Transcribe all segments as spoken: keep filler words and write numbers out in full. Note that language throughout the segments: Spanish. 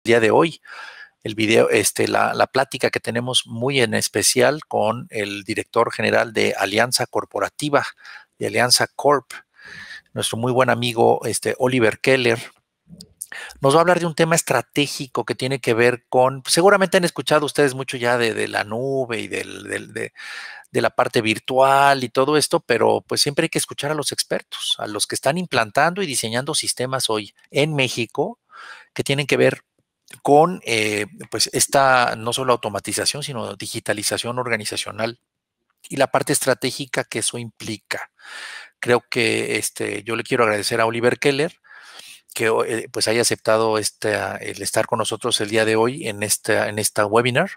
día de hoy. El video, este, la, la plática que tenemos muy en especial con el director general de Alianza Corporativa, de Alianza Corp, nuestro muy buen amigo este, Oliver Keller. Nos va a hablar de un tema estratégico que tiene que ver con, seguramente han escuchado ustedes mucho ya de, de la nube y del, del, de, de la parte virtual y todo esto, pero pues siempre hay que escuchar a los expertos, a los que están implantando y diseñando sistemas hoy en México que tienen que ver con eh, pues esta no solo automatización, sino digitalización organizacional y la parte estratégica que eso implica. Creo que este, yo le quiero agradecer a Oliver Keller que eh, pues haya aceptado este, el estar con nosotros el día de hoy en esta, en esta webinar.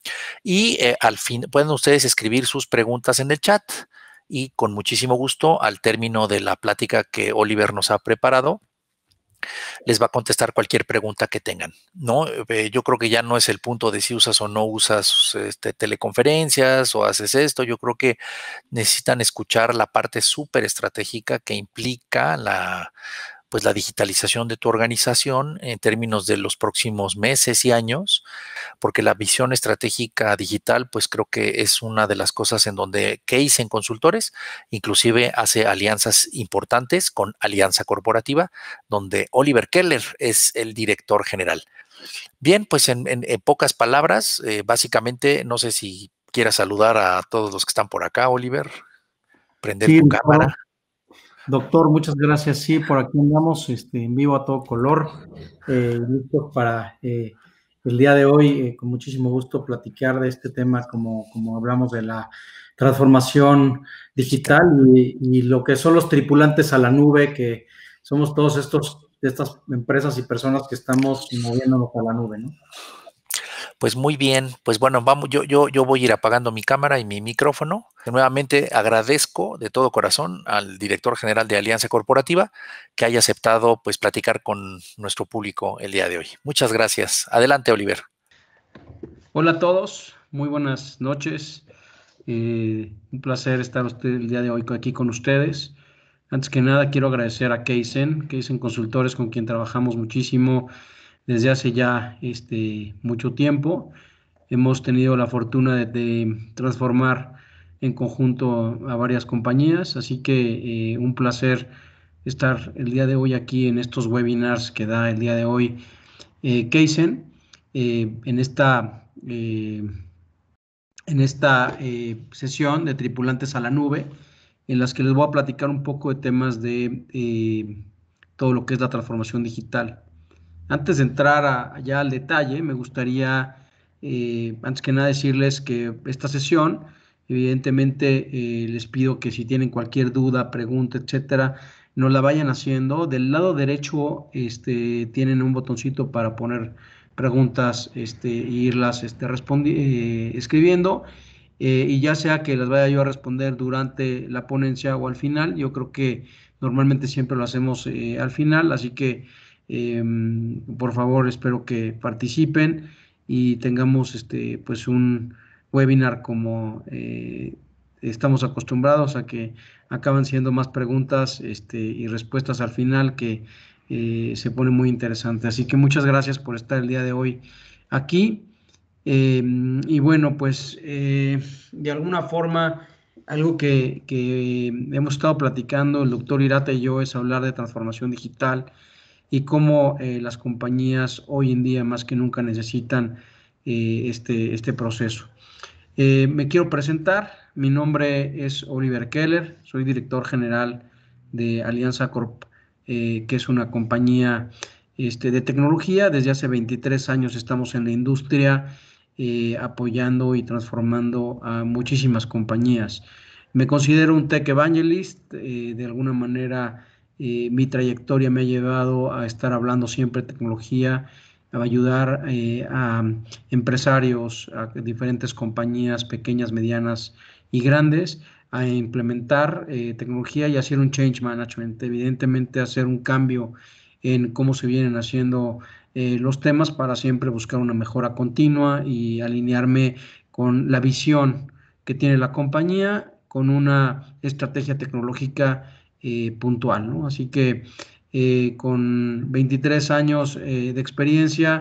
Y eh, al fin pueden ustedes escribir sus preguntas en el chat y con muchísimo gusto al término de la plática que Oliver nos ha preparado, les va a contestar cualquier pregunta que tengan, ¿no? Eh, yo creo que ya no es el punto de si usas o no usas este, teleconferencias o haces esto. Yo creo que necesitan escuchar la parte súper estratégica que implica la, pues, la digitalización de tu organización en términos de los próximos meses y años, porque la visión estratégica digital, pues creo que es una de las cosas en donde Case en Consultores inclusive hace alianzas importantes con Alianza Corporativa, donde Oliver Keller es el director general. Bien, pues en, en, en pocas palabras, eh, básicamente, no sé si quieras saludar a todos los que están por acá, Oliver, prender sí, tu doctor, cámara. Doctor, muchas gracias. Sí, por aquí andamos este, en vivo a todo color, eh, listos para eh, el día de hoy, eh, con muchísimo gusto platicar de este tema, como, como hablamos de la transformación digital y, y lo que son los tripulantes a la nube, que somos todos estos, estas empresas y personas que estamos moviéndonos a la nube, ¿no? Pues muy bien, pues bueno, vamos, yo, yo, yo voy a ir apagando mi cámara y mi micrófono. Nuevamente agradezco de todo corazón al director general de Alianza Corporativa que haya aceptado pues platicar con nuestro público el día de hoy. Muchas gracias. Adelante, Oliver. Hola a todos, muy buenas noches. Eh, un placer estar usted el día de hoy aquí con ustedes. Antes que nada, quiero agradecer a Kaizen, Kaizen Consultores, con quien trabajamos muchísimo desde hace ya este, mucho tiempo. Hemos tenido la fortuna de, de transformar en conjunto a varias compañías, así que eh, un placer estar el día de hoy aquí en estos webinars que da el día de hoy eh, Kaizen, eh, en esta, eh, en esta eh, sesión de tripulantes a la nube, en las que les voy a platicar un poco de temas de eh, todo lo que es la transformación digital. Antes de entrar a, allá al detalle, me gustaría, eh, antes que nada, decirles que esta sesión, evidentemente, eh, les pido que si tienen cualquier duda, pregunta, etcétera, nos la vayan haciendo. Del lado derecho, este, tienen un botoncito para poner preguntas, este, e irlas, este, eh, escribiendo. Eh, y ya sea que las vaya yo a responder durante la ponencia o al final, yo creo que normalmente siempre lo hacemos eh, al final, así que eh, por favor espero que participen y tengamos este pues un webinar como eh, estamos acostumbrados a que acaban siendo más preguntas este, y respuestas al final que eh, se pone muy interesante. Así que muchas gracias por estar el día de hoy aquí. Eh, y bueno, pues eh, de alguna forma, algo que, que hemos estado platicando el doctor Hirata y yo es hablar de transformación digital y cómo eh, las compañías hoy en día más que nunca necesitan eh, este, este proceso. Eh, me quiero presentar, mi nombre es Oliver Keller, soy director general de Alianza Corp, eh, que es una compañía este, de tecnología. Desde hace veintitrés años estamos en la industria eh, apoyando y transformando a muchísimas compañías. Me considero un tech evangelist, eh, de alguna manera eh, mi trayectoria me ha llevado a estar hablando siempre de tecnología, a ayudar eh, a empresarios, a diferentes compañías pequeñas, medianas y grandes a implementar eh, tecnología y hacer un change management, evidentemente hacer un cambio en cómo se vienen haciendo eh, los temas para siempre buscar una mejora continua y alinearme con la visión que tiene la compañía con una estrategia tecnológica eh, puntual, ¿no? Así que eh, con veintitrés años eh, de experiencia,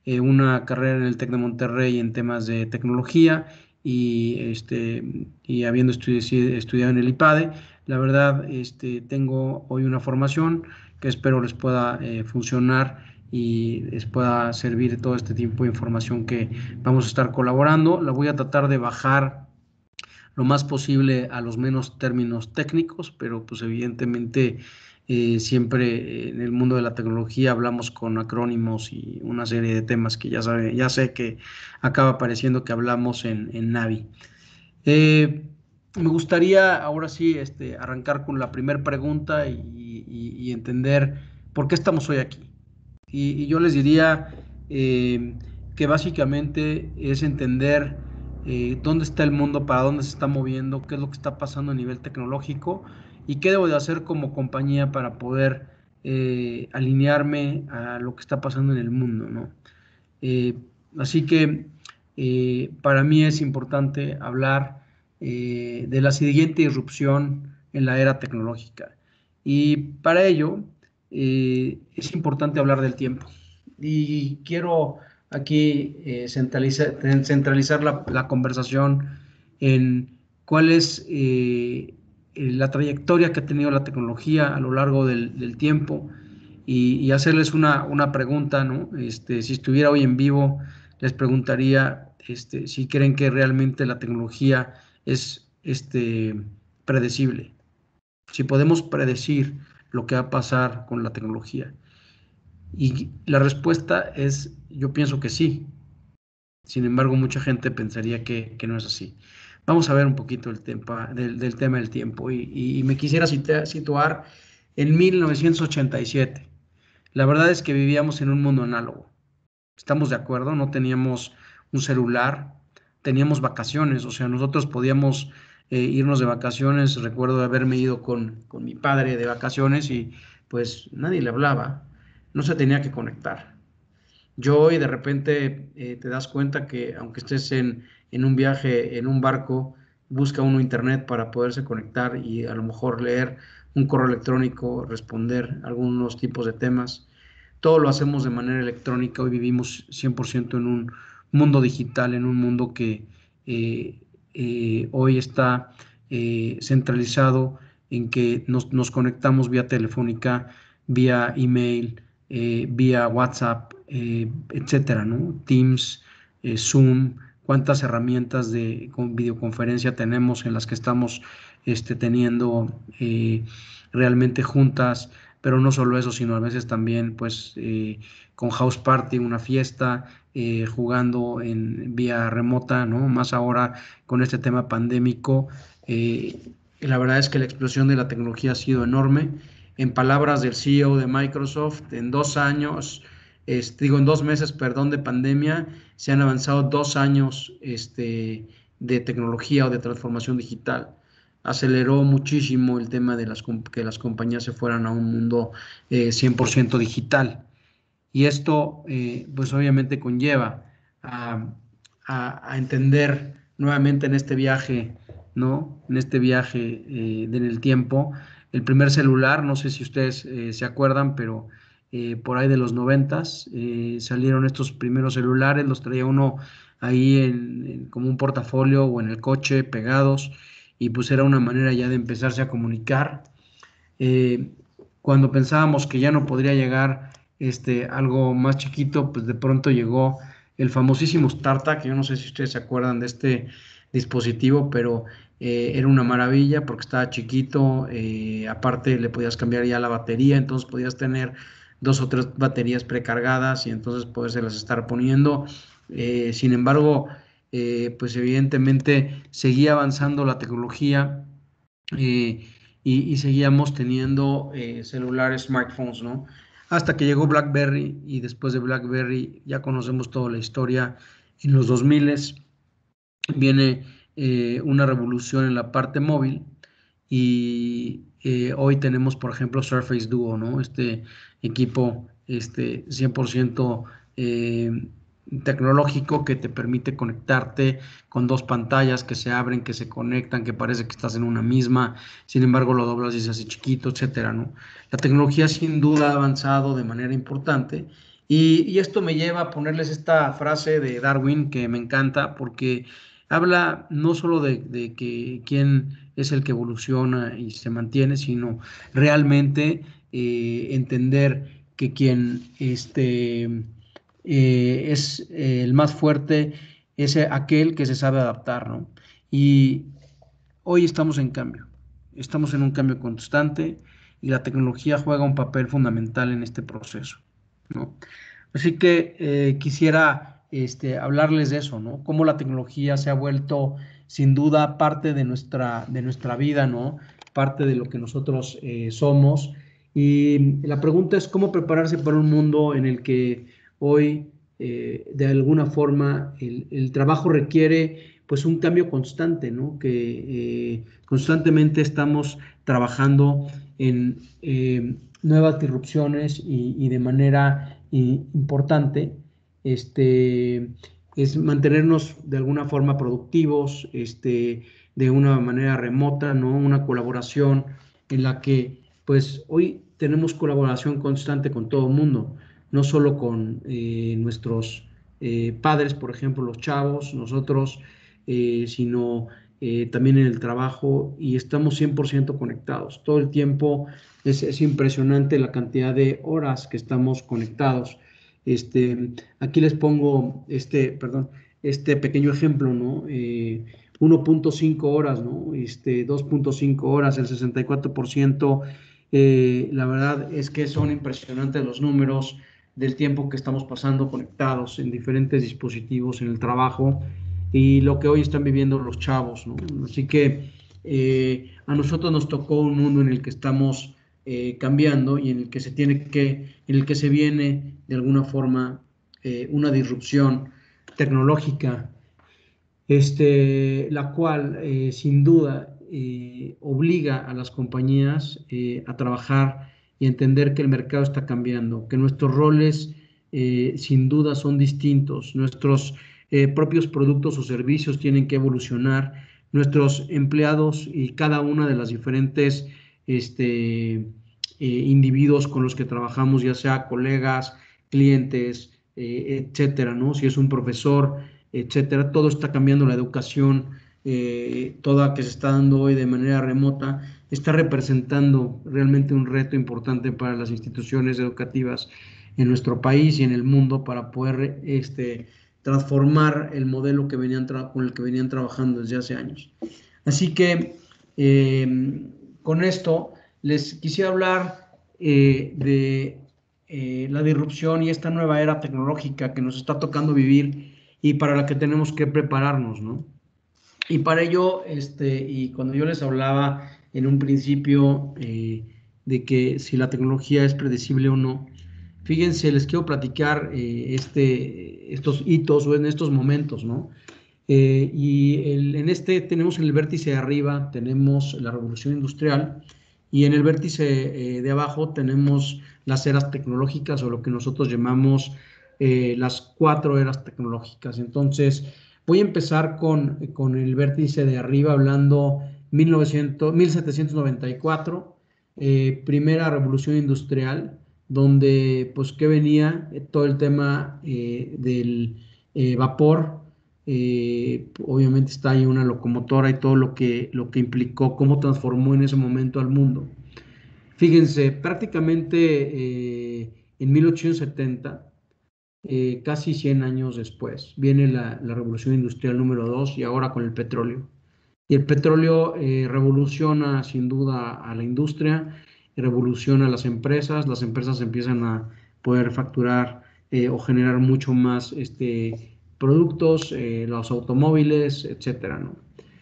eh, una carrera en el TEC de Monterrey en temas de tecnología y, este, y habiendo estudi estudiado en el IPADE, la verdad este, tengo hoy una formación que espero les pueda eh, funcionar y les pueda servir todo este tiempo de información que vamos a estar colaborando. La voy a tratar de bajar lo más posible a los menos términos técnicos, pero pues evidentemente eh, siempre en el mundo de la tecnología hablamos con acrónimos y una serie de temas que ya, sabe, ya sé que acaba pareciendo que hablamos en, en Navi. Eh, me gustaría ahora sí este, arrancar con la primera pregunta y, y, y, entender por qué estamos hoy aquí. Y, y yo les diría eh, que básicamente es entender eh, dónde está el mundo, para dónde se está moviendo, qué es lo que está pasando a nivel tecnológico y qué debo de hacer como compañía para poder eh, alinearme a lo que está pasando en el mundo, ¿no? Eh, así que eh, para mí es importante hablar eh, de la siguiente irrupción en la era tecnológica. Y para ello eh, es importante hablar del tiempo. Y quiero aquí eh, centralizar, centralizar la, la, conversación en cuál es eh, la trayectoria que ha tenido la tecnología a lo largo del, del tiempo y, y hacerles una, una pregunta, ¿no? Este, si estuviera hoy en vivo, les preguntaría este, si creen que realmente la tecnología es este, predecible, si podemos predecir lo que va a pasar con la tecnología. Y la respuesta es, yo pienso que sí. Sin embargo, mucha gente pensaría que, que no es así. Vamos a ver un poquito el tema, del, del tema del tiempo y, y, y me quisiera situar en mil novecientos ochenta y siete. La verdad es que vivíamos en un mundo análogo. Estamos de acuerdo, no teníamos un celular, teníamos vacaciones, o sea, nosotros podíamos eh, irnos de vacaciones. Recuerdo haberme ido con, con mi padre de vacaciones y pues nadie le hablaba, no se tenía que conectar. Yo hoy de repente eh, te das cuenta que aunque estés en, en un viaje, en un barco, busca uno internet para poderse conectar y a lo mejor leer un correo electrónico, responder algunos tipos de temas. Todo lo hacemos de manera electrónica. Hoy vivimos cien por ciento en un mundo digital, en un mundo que eh, eh, hoy está eh, centralizado en que nos, nos conectamos vía telefónica, vía email, eh, vía WhatsApp, eh, etcétera, ¿no? Teams, eh, Zoom, cuántas herramientas de con videoconferencia tenemos en las que estamos este, teniendo eh, realmente juntas, pero no solo eso, sino a veces también pues eh, con house party, una fiesta, eh, jugando en vía remota, ¿no? Más ahora con este tema pandémico. Eh, la verdad es que la explosión de la tecnología ha sido enorme. En palabras del C E O de Microsoft, en dos años, este, digo, en dos meses, perdón, de pandemia, se han avanzado dos años este, de tecnología o de transformación digital. Aceleró muchísimo el tema de las, que las compañías se fueran a un mundo eh, cien por ciento digital. Y esto, eh, pues obviamente conlleva a, a, a, entender nuevamente en este viaje, ¿no? En este viaje eh, en el tiempo, el primer celular, no sé si ustedes eh, se acuerdan, pero eh, por ahí de los noventas eh, salieron estos primeros celulares, los traía uno ahí en, en, como un portafolio o en el coche pegados, y pues era una manera ya de empezarse a comunicar. Eh, cuando pensábamos que ya no podría llegar este, algo más chiquito, pues de pronto llegó el famosísimo StarTAC. Yo no sé si ustedes se acuerdan de este dispositivo, pero eh, era una maravilla porque estaba chiquito, eh, aparte le podías cambiar ya la batería, entonces podías tener dos o tres baterías precargadas y entonces podérselas estar poniendo. Eh, sin embargo, eh, pues evidentemente seguía avanzando la tecnología. Eh, y, y, seguíamos teniendo eh, celulares, smartphones, ¿no? Hasta que llegó BlackBerry y después de BlackBerry ya conocemos toda la historia. En los dos mil viene eh, una revolución en la parte móvil y eh, hoy tenemos, por ejemplo, Surface Duo, ¿no? Este equipo este, cien por ciento eh, tecnológico que te permite conectarte con dos pantallas que se abren, que se conectan, que parece que estás en una misma, sin embargo lo doblas y se hace chiquito, etcétera, ¿no? La tecnología sin duda ha avanzado de manera importante Y, y esto me lleva a ponerles esta frase de Darwin que me encanta porque habla no solo de, de que quién es el que evoluciona y se mantiene, sino realmente eh, entender que quien este, eh, es eh, el más fuerte es aquel que se sabe adaptar, ¿no? Y hoy estamos en cambio, estamos en un cambio constante y la tecnología juega un papel fundamental en este proceso, ¿no? Así que eh, quisiera este, hablarles de eso, ¿no? Cómo la tecnología se ha vuelto sin duda parte de nuestra, de nuestra vida, ¿no? Parte de lo que nosotros eh, somos. Y la pregunta es cómo prepararse para un mundo en el que hoy, eh, de alguna forma, el, el trabajo requiere pues un cambio constante, ¿no? Que eh, constantemente estamos trabajando en eh, nuevas disrupciones y, y de manera y, importante este, es mantenernos de alguna forma productivos, este, de una manera remota, ¿no? Una colaboración en la que pues hoy tenemos colaboración constante con todo el mundo, no solo con eh, nuestros eh, padres, por ejemplo, los chavos, nosotros, eh, sino eh, también en el trabajo y estamos cien por ciento conectados. Todo el tiempo es, es impresionante la cantidad de horas que estamos conectados. Este, aquí les pongo este, perdón, este pequeño ejemplo, ¿no? Eh, uno punto cinco horas, ¿no? Este, dos punto cinco horas, el sesenta y cuatro por ciento. Eh, la verdad es que son impresionantes los números del tiempo que estamos pasando conectados en diferentes dispositivos en el trabajo y lo que hoy están viviendo los chavos, ¿no? Así que eh, a nosotros nos tocó un mundo en el que estamos eh, cambiando y en el que se tiene que, en el que se viene de alguna forma eh, una disrupción tecnológica, este, la cual eh, sin duda eh, obliga a las compañías eh, a trabajar y entender que el mercado está cambiando, que nuestros roles eh, sin duda son distintos, nuestros eh, propios productos o servicios tienen que evolucionar, nuestros empleados y cada una de las diferentes este, eh, individuos con los que trabajamos, ya sea colegas, clientes, eh, etcétera, ¿no? Si es un profesor, etcétera, todo está cambiando, la educación, eh, toda que se está dando hoy de manera remota, está representando realmente un reto importante para las instituciones educativas en nuestro país y en el mundo para poder este, transformar el modelo que venían con el que venían trabajando desde hace años. Así que eh, con esto les quisiera hablar eh, de eh, la disrupción y esta nueva era tecnológica que nos está tocando vivir y para la que tenemos que prepararnos, ¿no? Y para ello, este, y cuando yo les hablaba en un principio eh, de que si la tecnología es predecible o no, fíjense, les quiero platicar eh, este, estos hitos o en estos momentos, ¿no? Eh, y el, en este tenemos en el vértice de arriba, tenemos la revolución industrial y en el vértice eh, de abajo tenemos las eras tecnológicas o lo que nosotros llamamos eh, las cuatro eras tecnológicas. Entonces, voy a empezar con, con el vértice de arriba hablando mil novecientos, mil setecientos noventa y cuatro, eh, primera revolución industrial, donde pues que venía eh, todo el tema eh, del eh, vapor. Eh, obviamente está ahí una locomotora y todo lo que, lo que implicó, cómo transformó en ese momento al mundo. Fíjense, prácticamente eh, en mil ochocientos setenta, eh, casi cien años después, viene la, la revolución industrial número dos y ahora con el petróleo. Y el petróleo eh, revoluciona sin duda a la industria, revoluciona a las empresas, las empresas empiezan a poder facturar eh, o generar mucho más este, productos, eh, los automóviles, etcétera, ¿no?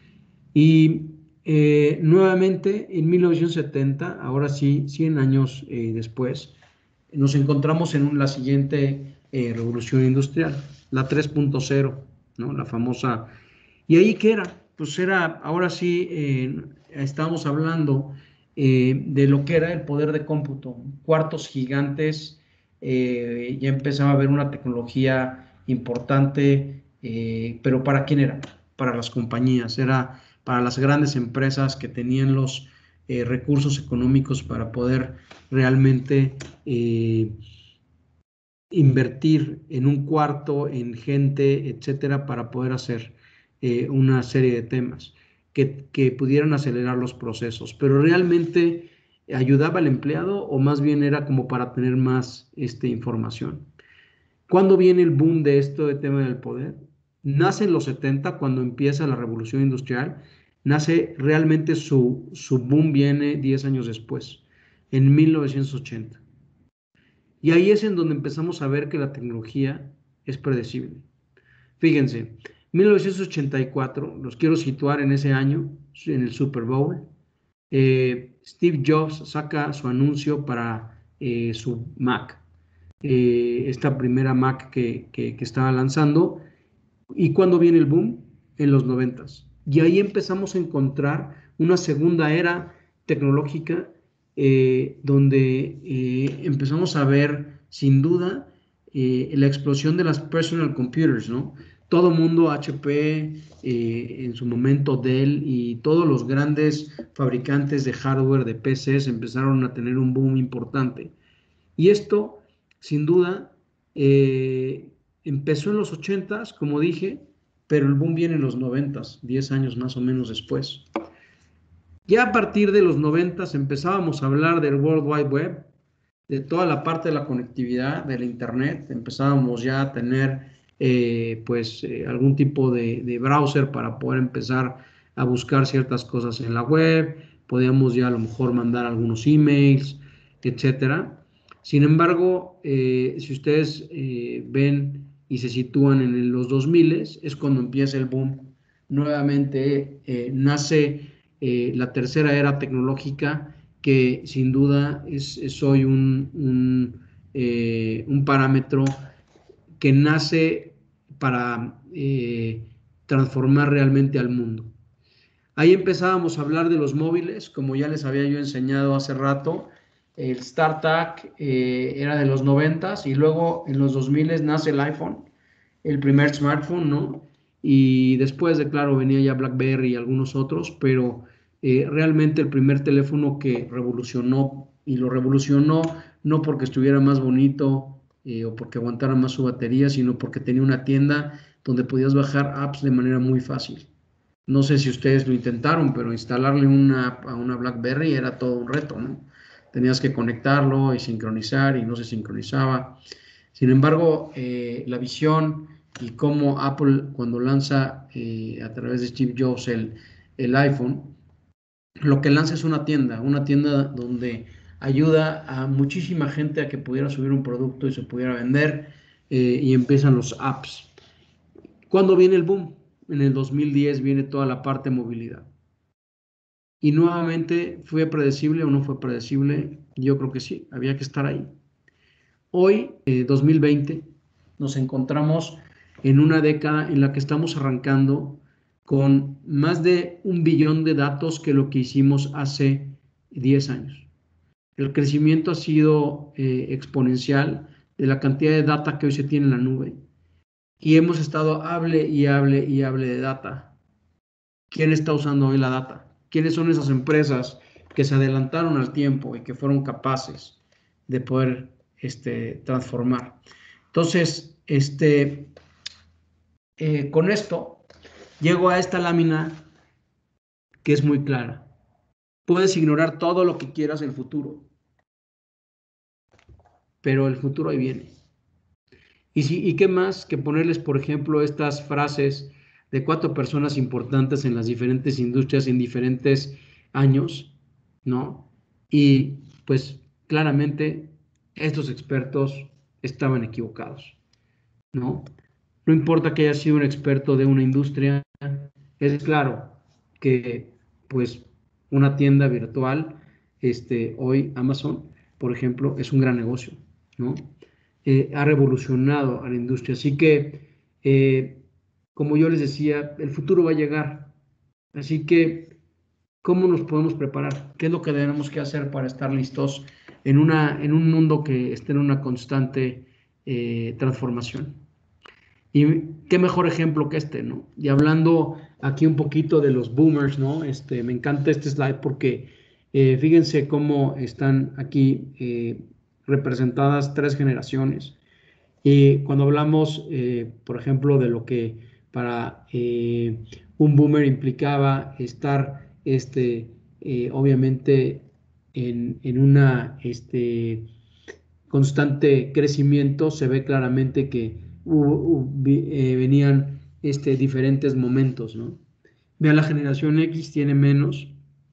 Y eh, nuevamente en mil novecientos setenta, ahora sí, cien años eh, después, nos encontramos en un, la siguiente eh, revolución industrial, la tres punto cero, ¿no? La famosa. ¿Y ahí qué era? Pues era, ahora sí, eh, estamos hablando eh, de lo que era el poder de cómputo, cuartos gigantes, eh, ya empezaba a haber una tecnología importante, eh, pero ¿para quién era? Para las compañías, era para las grandes empresas que tenían los eh, recursos económicos para poder realmente eh, invertir en un cuarto, en gente, etcétera, para poder hacer eh, una serie de temas que, que pudieran acelerar los procesos. Pero realmente ayudaba al empleado o más bien era como para tener más este, información. ¿Cuándo viene el boom de esto de tema del poder? Nace en los setenta, cuando empieza la revolución industrial. Nace realmente su, su boom viene diez años después, en mil novecientos ochenta. Y ahí es en donde empezamos a ver que la tecnología es predecible. Fíjense, mil novecientos ochenta y cuatro, los quiero situar en ese año, en el Super Bowl. Eh, Steve Jobs saca su anuncio para eh, su Mac, eh, esta primera Mac que, que, que estaba lanzando. ¿Y cuándo viene el boom? En los noventas. Y ahí empezamos a encontrar una segunda era tecnológica eh, donde eh, empezamos a ver sin duda eh, la explosión de las personal computers, ¿no? Todo mundo, H P, eh, en su momento Dell y todos los grandes fabricantes de hardware de P Cs empezaron a tener un boom importante. Y esto, sin duda, eh, empezó en los ochentas, como dije, pero el boom viene en los noventas, diez años más o menos después. Ya a partir de los noventas empezábamos a hablar del World Wide Web, de toda la parte de la conectividad, del Internet. Empezábamos ya a tener eh, pues eh, algún tipo de, de browser para poder empezar a buscar ciertas cosas en la web. Podíamos ya a lo mejor mandar algunos emails, etcétera. Sin embargo, eh, si ustedes eh, ven y se sitúan en los dos mil, es cuando empieza el boom. Nuevamente eh, nace eh, la tercera era tecnológica, que sin duda es, es hoy un, un, eh, un parámetro que nace para eh, transformar realmente al mundo. Ahí empezábamos a hablar de los móviles, como ya les había yo enseñado hace rato. El StarTAC eh, era de los noventas y luego en los dos mil nace el iPhone, el primer smartphone, ¿no? Y después de, claro, venía ya BlackBerry y algunos otros, pero eh, realmente el primer teléfono que revolucionó, y lo revolucionó no porque estuviera más bonito eh, o porque aguantara más su batería, sino porque tenía una tienda donde podías bajar apps de manera muy fácil. No sé si ustedes lo intentaron, pero instalarle una app a una BlackBerry era todo un reto, ¿no? Tenías que conectarlo y sincronizar y no se sincronizaba. Sin embargo, eh, la visión y cómo Apple cuando lanza eh, a través de Steve Jobs el, el iPhone, lo que lanza es una tienda, una tienda donde ayuda a muchísima gente a que pudiera subir un producto y se pudiera vender eh, y empiezan los apps. ¿Cuándo viene el boom? En el dos mil diez viene toda la parte de movilidad. Y nuevamente, ¿fue predecible o no fue predecible? Yo creo que sí, había que estar ahí. Hoy, eh, dos mil veinte, nos encontramos en una década en la que estamos arrancando con más de un billón de datos que lo que hicimos hace diez años. El crecimiento ha sido eh, exponencial de la cantidad de data que hoy se tiene en la nube. Y hemos estado hable y hable y hable de data. ¿Quién está usando hoy la data? ¿Quiénes son esas empresas que se adelantaron al tiempo y que fueron capaces de poder este, transformar? Entonces, este, eh, con esto, llego a esta lámina que es muy clara. Puedes ignorar todo lo que quieras del futuro, pero el futuro ahí viene. ¿Y, si, ¿Y qué más que ponerles, por ejemplo, estas frases de cuatro personas importantes en las diferentes industrias en diferentes años, ¿no? Y pues claramente estos expertos estaban equivocados, ¿no? No importa que haya sido un experto de una industria, es claro que pues una tienda virtual, este, hoy Amazon, por ejemplo, es un gran negocio, ¿no? Eh, ha revolucionado a la industria. Así que, eh, como yo les decía, el futuro va a llegar. Así que, ¿cómo nos podemos preparar? ¿Qué es lo que tenemos que hacer para estar listos en, una, en un mundo que esté en una constante eh, transformación? Y qué mejor ejemplo que este, ¿no? Y hablando aquí un poquito de los boomers, ¿no? Este, me encanta este slide porque eh, fíjense cómo están aquí eh, representadas tres generaciones. Y cuando hablamos, eh, por ejemplo, de lo que para eh, un boomer implicaba estar, este, eh, obviamente, en, en una este, constante crecimiento, se ve claramente que hubo- hubo- vi- eh, venían este, diferentes momentos, ¿no? Vean, la generación X tiene menos.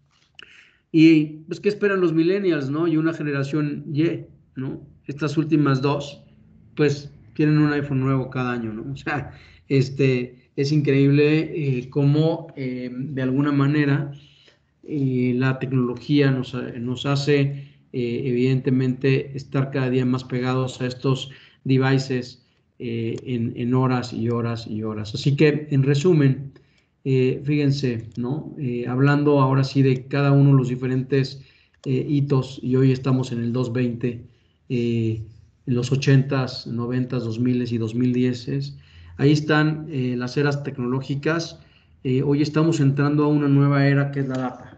Y pues, ¿qué esperan los millennials, no? Y una generación Y, ¿no? Estas últimas dos, pues, quieren un iPhone nuevo cada año, ¿no? O sea, este, es increíble eh, cómo, eh, de alguna manera, eh, la tecnología nos, nos hace, eh, evidentemente, estar cada día más pegados a estos devices eh, en, en horas y horas y horas. Así que, en resumen, eh, fíjense, ¿no? Eh, hablando ahora sí de cada uno de los diferentes eh, hitos, y hoy estamos en el dos mil veinte, eh, en los ochentas, noventas, dos miles y dos mil diez, ahí están eh, las eras tecnológicas. Eh, hoy estamos entrando a una nueva era que es la data.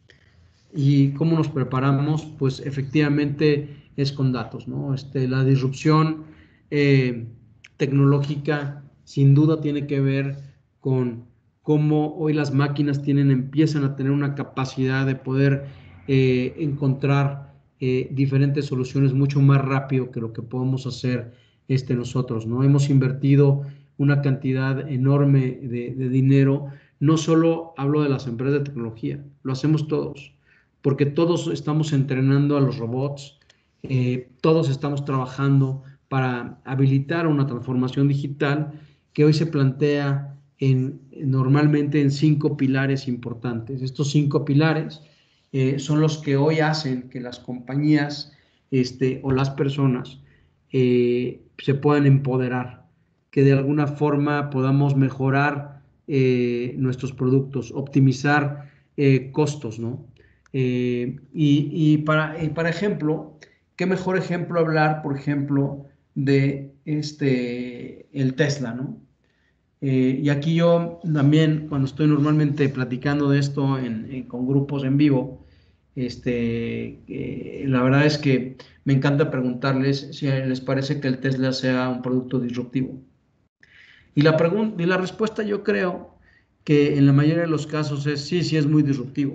¿Y cómo nos preparamos? Pues efectivamente es con datos, ¿no? Este, la disrupción eh, tecnológica sin duda tiene que ver con cómo hoy las máquinas tienen, empiezan a tener una capacidad de poder eh, encontrar eh, diferentes soluciones mucho más rápido que lo que podemos hacer este, nosotros, ¿no? Hemos invertido una cantidad enorme de, de dinero. No solo hablo de las empresas de tecnología, lo hacemos todos, porque todos estamos entrenando a los robots, eh, todos estamos trabajando para habilitar una transformación digital que hoy se plantea en, normalmente en cinco pilares importantes. Estos cinco pilares eh, son los que hoy hacen que las compañías este, o las personas eh, se puedan empoderar, que de alguna forma podamos mejorar eh, nuestros productos, optimizar eh, costos, ¿no? Eh, y, y, para, y para ejemplo, qué mejor ejemplo hablar, por ejemplo, de este, el Tesla, ¿no? Eh, y aquí yo también, cuando estoy normalmente platicando de esto en, en, con grupos en vivo, este, eh, la verdad es que me encanta preguntarles si les parece que el Tesla sea un producto disruptivo. Y la, y la respuesta yo creo que en la mayoría de los casos es sí, sí es muy disruptivo.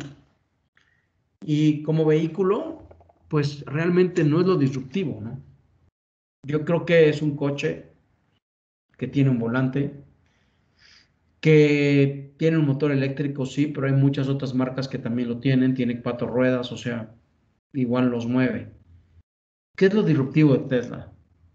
Y como vehículo, pues realmente no es lo disruptivo, ¿no? Yo creo que es un coche que tiene un volante, que tiene un motor eléctrico, sí, pero hay muchas otras marcas que también lo tienen, tiene cuatro ruedas, o sea, igual los mueve. ¿Qué es lo disruptivo de Tesla?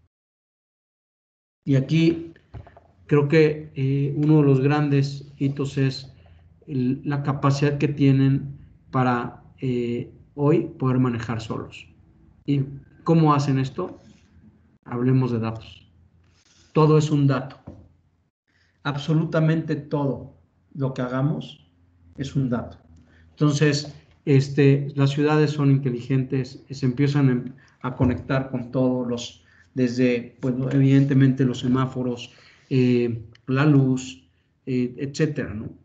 Y aquí creo que eh, uno de los grandes hitos es el, la capacidad que tienen para eh, hoy poder manejar solos. ¿Y cómo hacen esto? Hablemos de datos. Todo es un dato. Absolutamente todo lo que hagamos es un dato. Entonces, este, las ciudades son inteligentes, se empiezan a conectar con todos los, desde, pues, evidentemente los semáforos, eh, la luz, eh, etcétera, ¿no?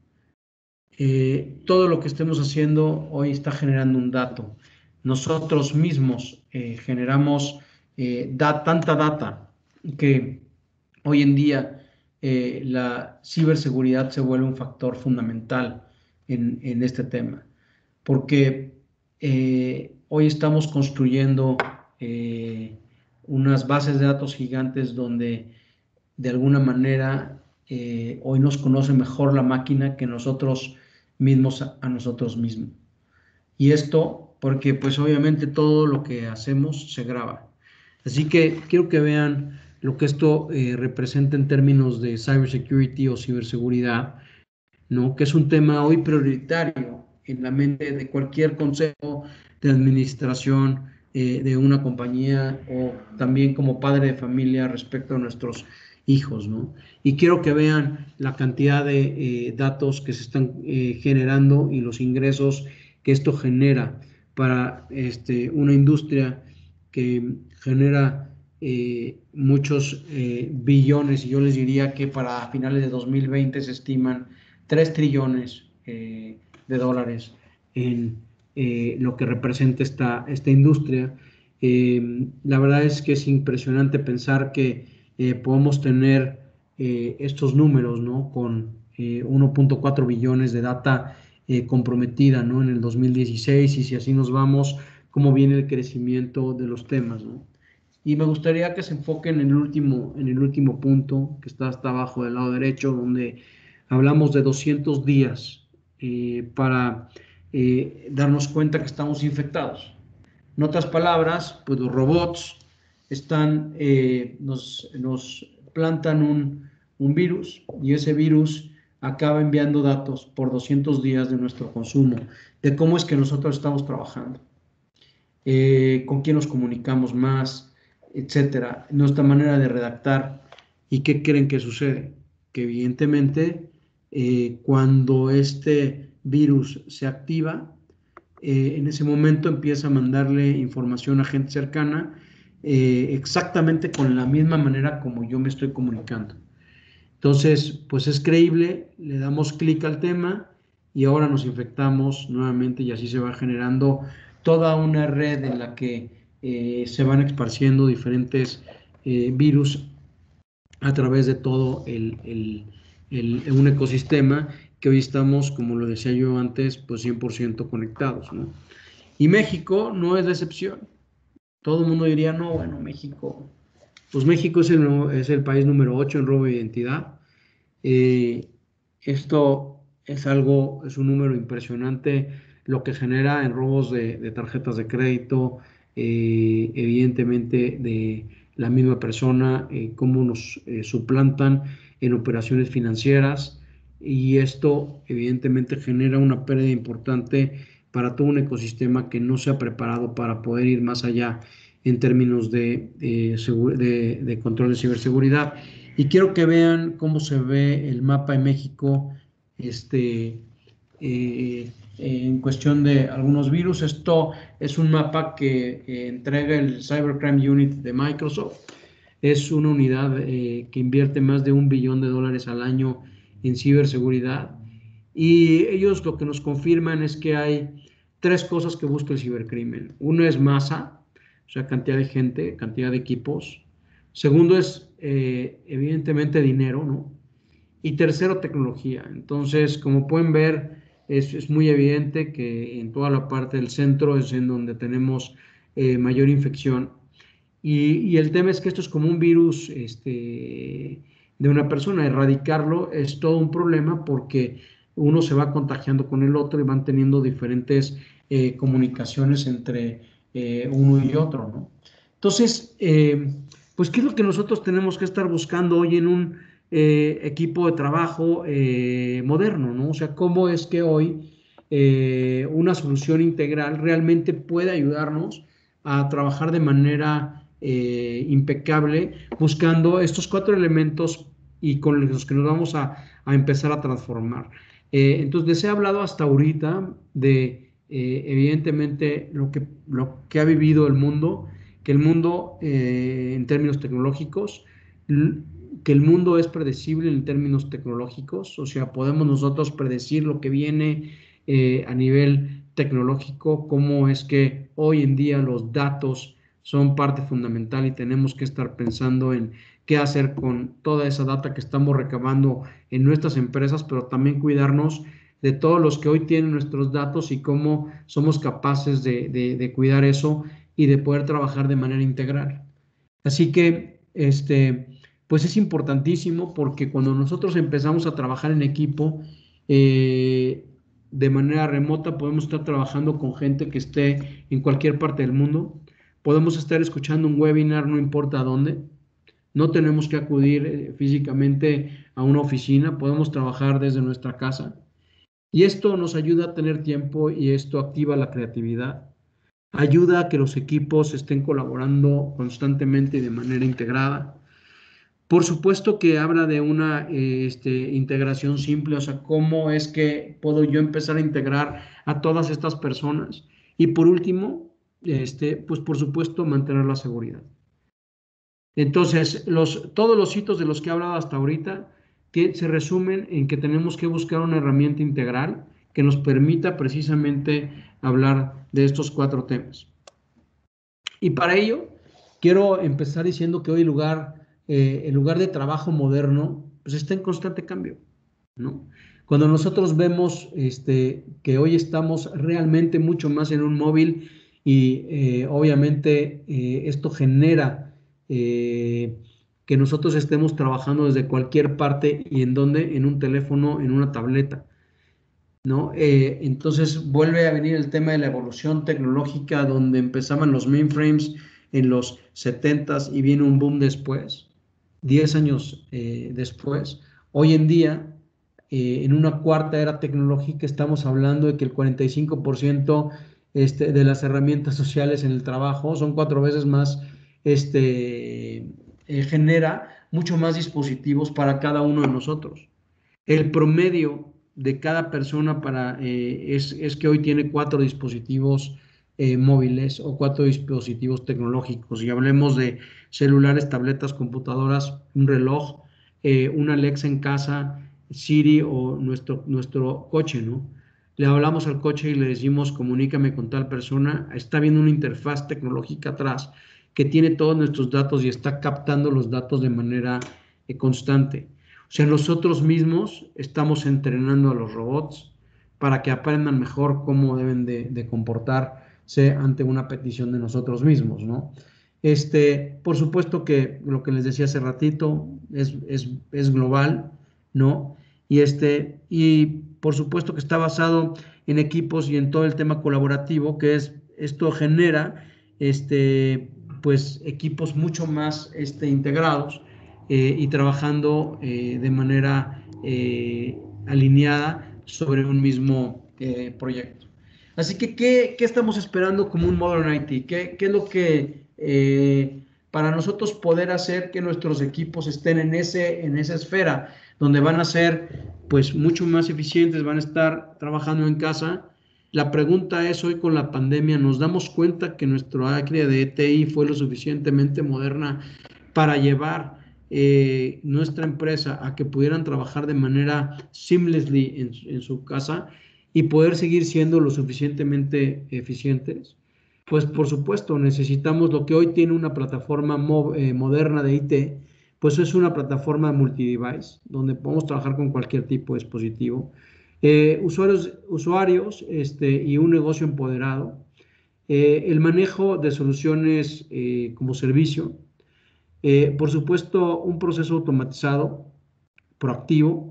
Eh, todo lo que estemos haciendo hoy está generando un dato. Nosotros mismos eh, generamos eh, da, tanta data que hoy en día eh, la ciberseguridad se vuelve un factor fundamental en, en este tema, porque eh, hoy estamos construyendo eh, unas bases de datos gigantes donde de alguna manera eh, hoy nos conoce mejor la máquina que nosotros mismos a, a nosotros mismos. Y esto porque pues obviamente todo lo que hacemos se graba. Así que quiero que vean lo que esto eh, representa en términos de cybersecurity o ciberseguridad, ¿no? Que es un tema hoy prioritario en la mente de cualquier consejo de administración eh, de una compañía o también como padre de familia respecto a nuestros hijos, ¿no? Y quiero que vean la cantidad de eh, datos que se están eh, generando y los ingresos que esto genera para este, una industria que genera eh, muchos eh, billones, y yo les diría que para finales de dos mil veinte se estiman tres trillones eh, de dólares en eh, lo que representa esta, esta industria. Eh, la verdad es que es impresionante pensar que eh, podemos tener eh, estos números, ¿no? Con eh, uno punto cuatro billones de data eh, comprometida, ¿no? En el dos mil dieciséis, y si así nos vamos, cómo viene el crecimiento de los temas, ¿no? Y me gustaría que se enfoquen en el último, en el último punto, que está hasta abajo del lado derecho, donde hablamos de doscientos días eh, para eh, darnos cuenta que estamos infectados. En otras palabras, pues los robots están, eh, nos, nos plantan un, un virus, y ese virus acaba enviando datos por doscientos días de nuestro consumo, de cómo es que nosotros estamos trabajando, eh, con quién nos comunicamos más, etcétera, nuestra manera de redactar. ¿Y qué creen que sucede? Que evidentemente eh, cuando este virus se activa, eh, en ese momento empieza a mandarle información a gente cercana, eh, exactamente con la misma manera como yo me estoy comunicando. Entonces, pues es creíble, le damos clic al tema y ahora nos infectamos nuevamente, y así se va generando toda una red en la que eh, se van esparciendo diferentes eh, virus a través de todo el, el, el, un ecosistema que hoy estamos, como lo decía yo antes, pues cien por ciento conectados, ¿no? Y México no es la excepción. Todo el mundo diría, no, bueno, México, pues México es el, es el país número ocho en robo de identidad. Eh, esto es algo, es un número impresionante lo que genera en robos de, de tarjetas de crédito, eh, evidentemente de la misma persona, eh, cómo nos eh, suplantan en operaciones financieras, y esto evidentemente genera una pérdida importante para todo un ecosistema que no se ha preparado para poder ir más allá en términos de, de, de, de control de ciberseguridad. Y quiero que vean cómo se ve el mapa en México este, eh, en cuestión de algunos virus. Esto es un mapa que eh, entrega el Cybercrime Unit de Microsoft. Es una unidad eh, que invierte más de un billón de dólares al año en ciberseguridad. Y ellos lo que nos confirman es que hay tres cosas que busca el cibercrimen. Uno es masa, o sea, cantidad de gente, cantidad de equipos. Segundo es, eh, evidentemente, dinero, ¿no? Y tercero, tecnología. Entonces, como pueden ver, es, es muy evidente que en toda la parte del centro es en donde tenemos eh, mayor infección. Y, y el tema es que esto es como un virus este, de una persona. Erradicarlo es todo un problema porque uno se va contagiando con el otro y van teniendo diferentes eh, comunicaciones entre eh, uno y otro, ¿no? Entonces, eh, pues, ¿qué es lo que nosotros tenemos que estar buscando hoy en un eh, equipo de trabajo eh, moderno, ¿no? O sea, ¿cómo es que hoy eh, una solución integral realmente puede ayudarnos a trabajar de manera eh, impecable, buscando estos cuatro elementos y con los que nos vamos a, a empezar a transformar? Eh, entonces, les he hablado hasta ahorita de, eh, evidentemente, lo que, lo que ha vivido el mundo, que el mundo eh, en términos tecnológicos, que el mundo es predecible en términos tecnológicos, o sea, podemos nosotros predecir lo que viene eh, a nivel tecnológico, cómo es que hoy en día los datos son parte fundamental y tenemos que estar pensando en qué hacer con toda esa data que estamos recabando en nuestras empresas, pero también cuidarnos de todos los que hoy tienen nuestros datos y cómo somos capaces de, de, de cuidar eso y de poder trabajar de manera integral. Así que, este, pues es importantísimo, porque cuando nosotros empezamos a trabajar en equipo, eh, de manera remota, podemos estar trabajando con gente que esté en cualquier parte del mundo, podemos estar escuchando un webinar no importa dónde, no tenemos que acudir eh, físicamente a una oficina, podemos trabajar desde nuestra casa. Y esto nos ayuda a tener tiempo, y esto activa la creatividad, ayuda a que los equipos estén colaborando constantemente y de manera integrada. Por supuesto que habla de una eh, este, integración simple, o sea, cómo es que puedo yo empezar a integrar a todas estas personas. Y por último, este, pues por supuesto, mantener la seguridad. Entonces, los, todos los hitos de los que he hablado hasta ahorita que se resumen en que tenemos que buscar una herramienta integral que nos permita precisamente hablar de estos cuatro temas. Y para ello, quiero empezar diciendo que hoy lugar eh, el lugar de trabajo moderno, pues está en constante cambio, ¿no? Cuando nosotros vemos este, que hoy estamos realmente mucho más en un móvil y eh, obviamente eh, esto genera eh, que nosotros estemos trabajando desde cualquier parte y en donde, en un teléfono, en una tableta, ¿no? Eh, entonces vuelve a venir el tema de la evolución tecnológica donde empezaban los mainframes en los setentas y viene un boom después, diez años eh, después. Hoy en día, eh, en una cuarta era tecnológica, estamos hablando de que el cuarenta y cinco por ciento este, de las herramientas sociales en el trabajo son cuatro veces más, este, eh, genera mucho más dispositivos para cada uno de nosotros. El promedio de cada persona para, eh, es, es, que hoy tiene cuatro dispositivos eh, móviles o cuatro dispositivos tecnológicos. Y hablemos de celulares, tabletas, computadoras, un reloj, eh, una Alexa en casa, Siri o nuestro, nuestro coche, ¿no? Le hablamos al coche y le decimos, comunícame con tal persona. Está viendo una interfaz tecnológica atrás que tiene todos nuestros datos y está captando los datos de manera eh, constante. O sea, nosotros mismos estamos entrenando a los robots para que aprendan mejor cómo deben de, de comportarse ante una petición de nosotros mismos, ¿no? Este, por supuesto que lo que les decía hace ratito es, es, es global, ¿no? Y, este, y por supuesto que está basado en equipos y en todo el tema colaborativo, que es, esto genera, este, pues, equipos mucho más este, integrados, Eh, y trabajando eh, de manera eh, alineada sobre un mismo eh, proyecto. Así que, ¿qué, ¿qué, estamos esperando como un Modern I T? ¿Qué, qué es lo que eh, para nosotros poder hacer que nuestros equipos estén en, ese, en esa esfera donde van a ser pues mucho más eficientes, van a estar trabajando en casa? La pregunta es, hoy con la pandemia, ¿nos damos cuenta que nuestra área de T I fue lo suficientemente moderna para llevar Eh, nuestra empresa a que pudieran trabajar de manera seamlessly en, en su casa y poder seguir siendo lo suficientemente eficientes? Pues por supuesto necesitamos lo que hoy tiene una plataforma mo eh, moderna de I T, pues es una plataforma multidevice donde podemos trabajar con cualquier tipo de dispositivo, eh, usuarios, usuarios este, y un negocio empoderado, eh, el manejo de soluciones eh, como servicio. Eh, por supuesto, un proceso automatizado, proactivo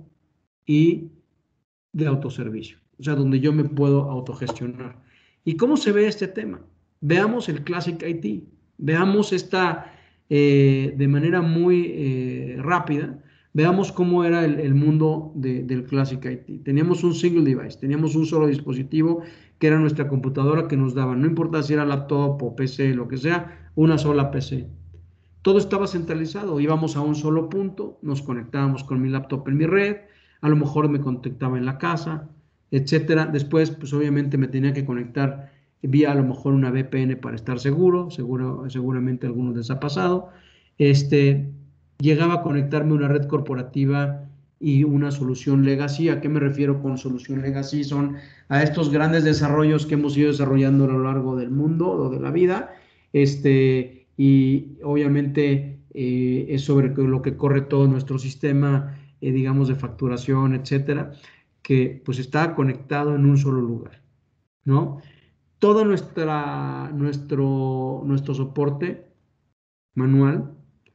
y de autoservicio, o sea, donde yo me puedo autogestionar. ¿Y cómo se ve este tema? Veamos el Classic I T, veamos esta eh, de manera muy eh, rápida, veamos cómo era el, el mundo de, del Classic I T. Teníamos un single device, teníamos un solo dispositivo que era nuestra computadora que nos daba, no importa si era laptop o P C, lo que sea, una sola P C. Todo estaba centralizado, íbamos a un solo punto, nos conectábamos con mi laptop en mi red, a lo mejor me conectaba en la casa, etcétera. Después, pues obviamente me tenía que conectar vía a lo mejor una V P N para estar seguro, seguro seguramente a algunos les ha pasado. Este, llegaba a conectarme a una red corporativa y una solución legacy. ¿A qué me refiero con solución legacy? Son a estos grandes desarrollos que hemos ido desarrollando a lo largo del mundo o de la vida, este y obviamente eh, es sobre lo que corre todo nuestro sistema, eh, digamos, de facturación, etcétera, que pues está conectado en un solo lugar, ¿no? Todo nuestra, nuestro, nuestro soporte manual,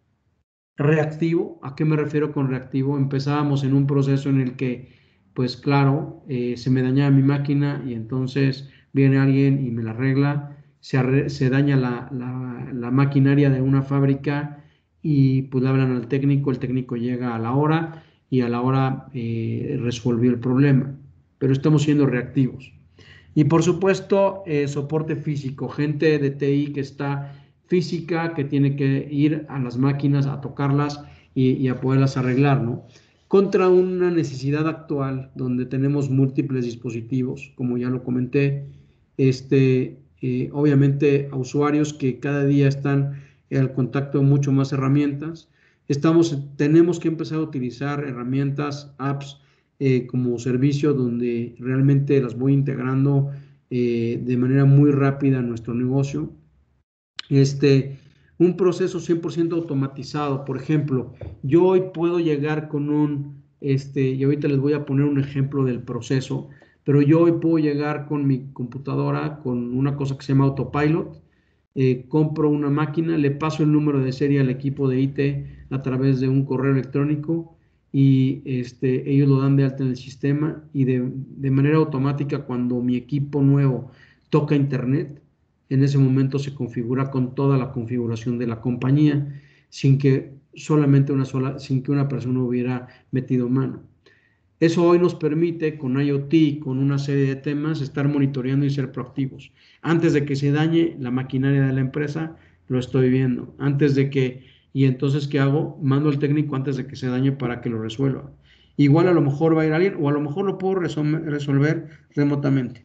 reactivo. ¿A qué me refiero con reactivo? Empezábamos en un proceso en el que, pues claro, eh, se me dañaba mi máquina y entonces viene alguien y me la arregla. Se, se daña la, la, la, maquinaria de una fábrica y pues le hablan al técnico, el técnico llega a la hora y a la hora eh, resolvió el problema, pero estamos siendo reactivos. Y por supuesto, eh, soporte físico, gente de T I que está física, que tiene que ir a las máquinas a tocarlas y, y a poderlas arreglar, ¿no? Contra una necesidad actual donde tenemos múltiples dispositivos, como ya lo comenté, este, eh, obviamente a usuarios que cada día están al contacto de mucho más herramientas. Estamos, tenemos que empezar a utilizar herramientas, apps eh, como servicio donde realmente las voy integrando eh, de manera muy rápida a nuestro negocio. Este, un proceso cien por ciento automatizado. Por ejemplo, yo hoy puedo llegar con un, este, y ahorita les voy a poner un ejemplo del proceso, pero yo hoy puedo llegar con mi computadora, con una cosa que se llama Autopilot, eh, compro una máquina, le paso el número de serie al equipo de I T a través de un correo electrónico y este, ellos lo dan de alta en el sistema y de, de manera automática cuando mi equipo nuevo toca internet, en ese momento se configura con toda la configuración de la compañía sin que solamente una sola, sin que una persona hubiera metido mano. Eso hoy nos permite, con IoT, con una serie de temas, estar monitoreando y ser proactivos. Antes de que se dañe la maquinaria de la empresa, lo estoy viendo. Antes de que, y entonces, ¿qué hago? Mando al técnico antes de que se dañe para que lo resuelva. Igual a lo mejor va a ir alguien, o a lo mejor lo puedo resolver remotamente.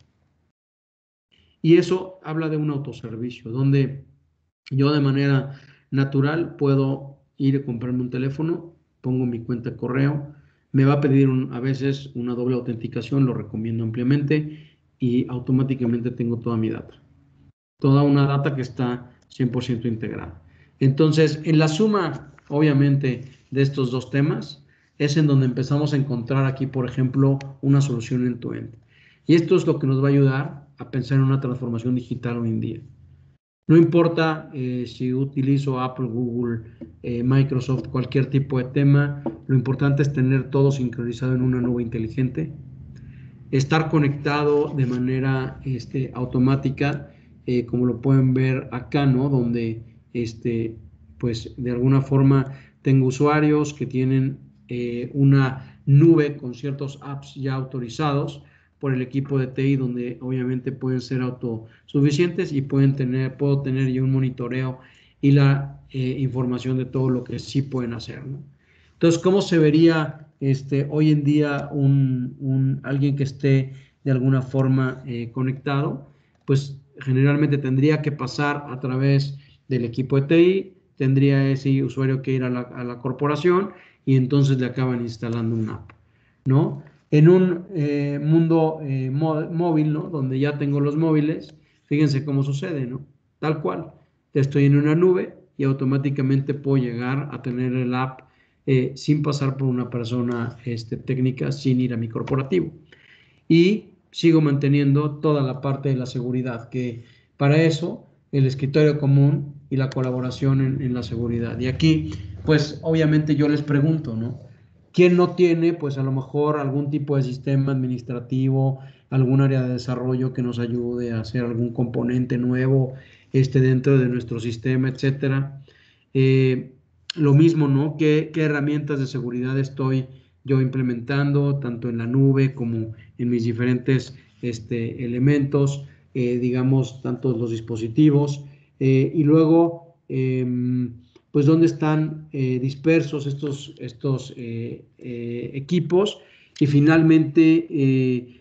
Y eso habla de un autoservicio, donde yo de manera natural puedo ir a comprarme un teléfono, pongo mi cuenta de correo, me va a pedir un, a veces una doble autenticación, lo recomiendo ampliamente, y automáticamente tengo toda mi data. Toda una data que está cien por ciento integrada. Entonces, en la suma, obviamente, de estos dos temas, es en donde empezamos a encontrar aquí, por ejemplo, una solución end-to-end. Y esto es lo que nos va a ayudar a pensar en una transformación digital hoy en día. No importa eh, si utilizo Apple, Google, eh, Microsoft, cualquier tipo de tema, lo importante es tener todo sincronizado en una nube inteligente, estar conectado de manera este, automática, eh, como lo pueden ver acá, ¿no? Donde, este, pues, de alguna forma tengo usuarios que tienen eh, una nube con ciertos apps ya autorizados por el equipo de T I, donde obviamente pueden ser autosuficientes y pueden tener, puedo tener yo un monitoreo y la eh, información de todo lo que sí pueden hacer, ¿no? Entonces, ¿cómo se vería este, hoy en día un, un, alguien que esté de alguna forma eh, conectado? Pues generalmente tendría que pasar a través del equipo de T I, tendría ese usuario que ir a la, a la corporación y entonces le acaban instalando una app, ¿no? En un eh, mundo eh, móvil, ¿no? Donde ya tengo los móviles, fíjense cómo sucede, ¿no? Tal cual, estoy en una nube y automáticamente puedo llegar a tener el app eh, sin pasar por una persona este, técnica, sin ir a mi corporativo. Y sigo manteniendo toda la parte de la seguridad, que para eso el escritorio común y la colaboración en, en la seguridad. Y aquí, pues obviamente yo les pregunto, ¿no? ¿Quién no tiene, pues a lo mejor algún tipo de sistema administrativo, algún área de desarrollo que nos ayude a hacer algún componente nuevo este, dentro de nuestro sistema, etcétera? Eh, lo mismo, ¿no? ¿Qué, qué herramientas de seguridad estoy yo implementando, tanto en la nube como en mis diferentes este, elementos, eh, digamos, tanto los dispositivos? Eh, y luego, eh, pues, ¿dónde están eh, dispersos estos, estos eh, eh, equipos? Y finalmente, eh,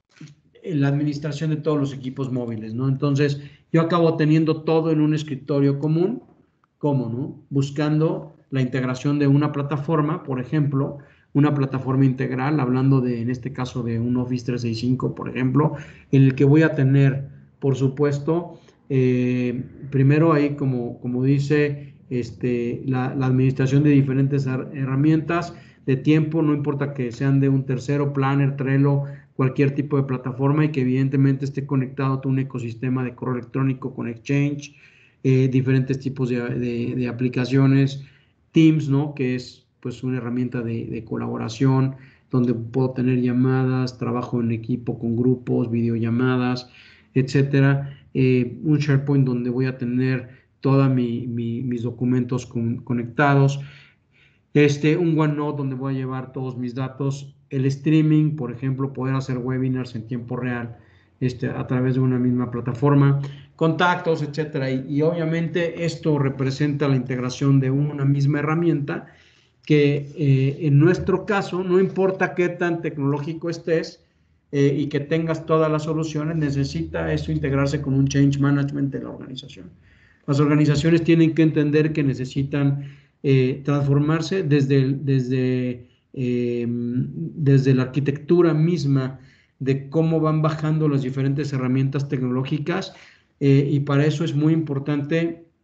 la administración de todos los equipos móviles, ¿no? Entonces, yo acabo teniendo todo en un escritorio común. ¿Cómo, no? Buscando la integración de una plataforma, por ejemplo, una plataforma integral, hablando de, en este caso, de un Office trescientos sesenta y cinco, por ejemplo, en el que voy a tener, por supuesto, eh, primero ahí, como, como dice, este, la, la administración de diferentes herramientas de tiempo, no importa que sean de un tercero, Planner, Trello, cualquier tipo de plataforma, y que evidentemente esté conectado a un ecosistema de correo electrónico con Exchange, eh, diferentes tipos de, de, de aplicaciones, Teams, ¿no? Que es pues una herramienta de, de colaboración donde puedo tener llamadas, trabajo en equipo con grupos, videollamadas, etcétera. Eh, un SharePoint donde voy a tener todos mi, mi, mis documentos con, conectados. Este, un OneNote donde voy a llevar todos mis datos. El streaming, por ejemplo, poder hacer webinars en tiempo real este, a través de una misma plataforma, contactos, etcétera. Y, y obviamente esto representa la integración de una misma herramienta que eh, en nuestro caso, no importa qué tan tecnológico estés eh, y que tengas todas las soluciones, necesita eso integrarse con un change management de la organización. Las organizaciones tienen que entender que necesitan eh, transformarse desde, desde, eh, desde la arquitectura misma de cómo van bajando las diferentes herramientas tecnológicas, eh, y para eso es muy importante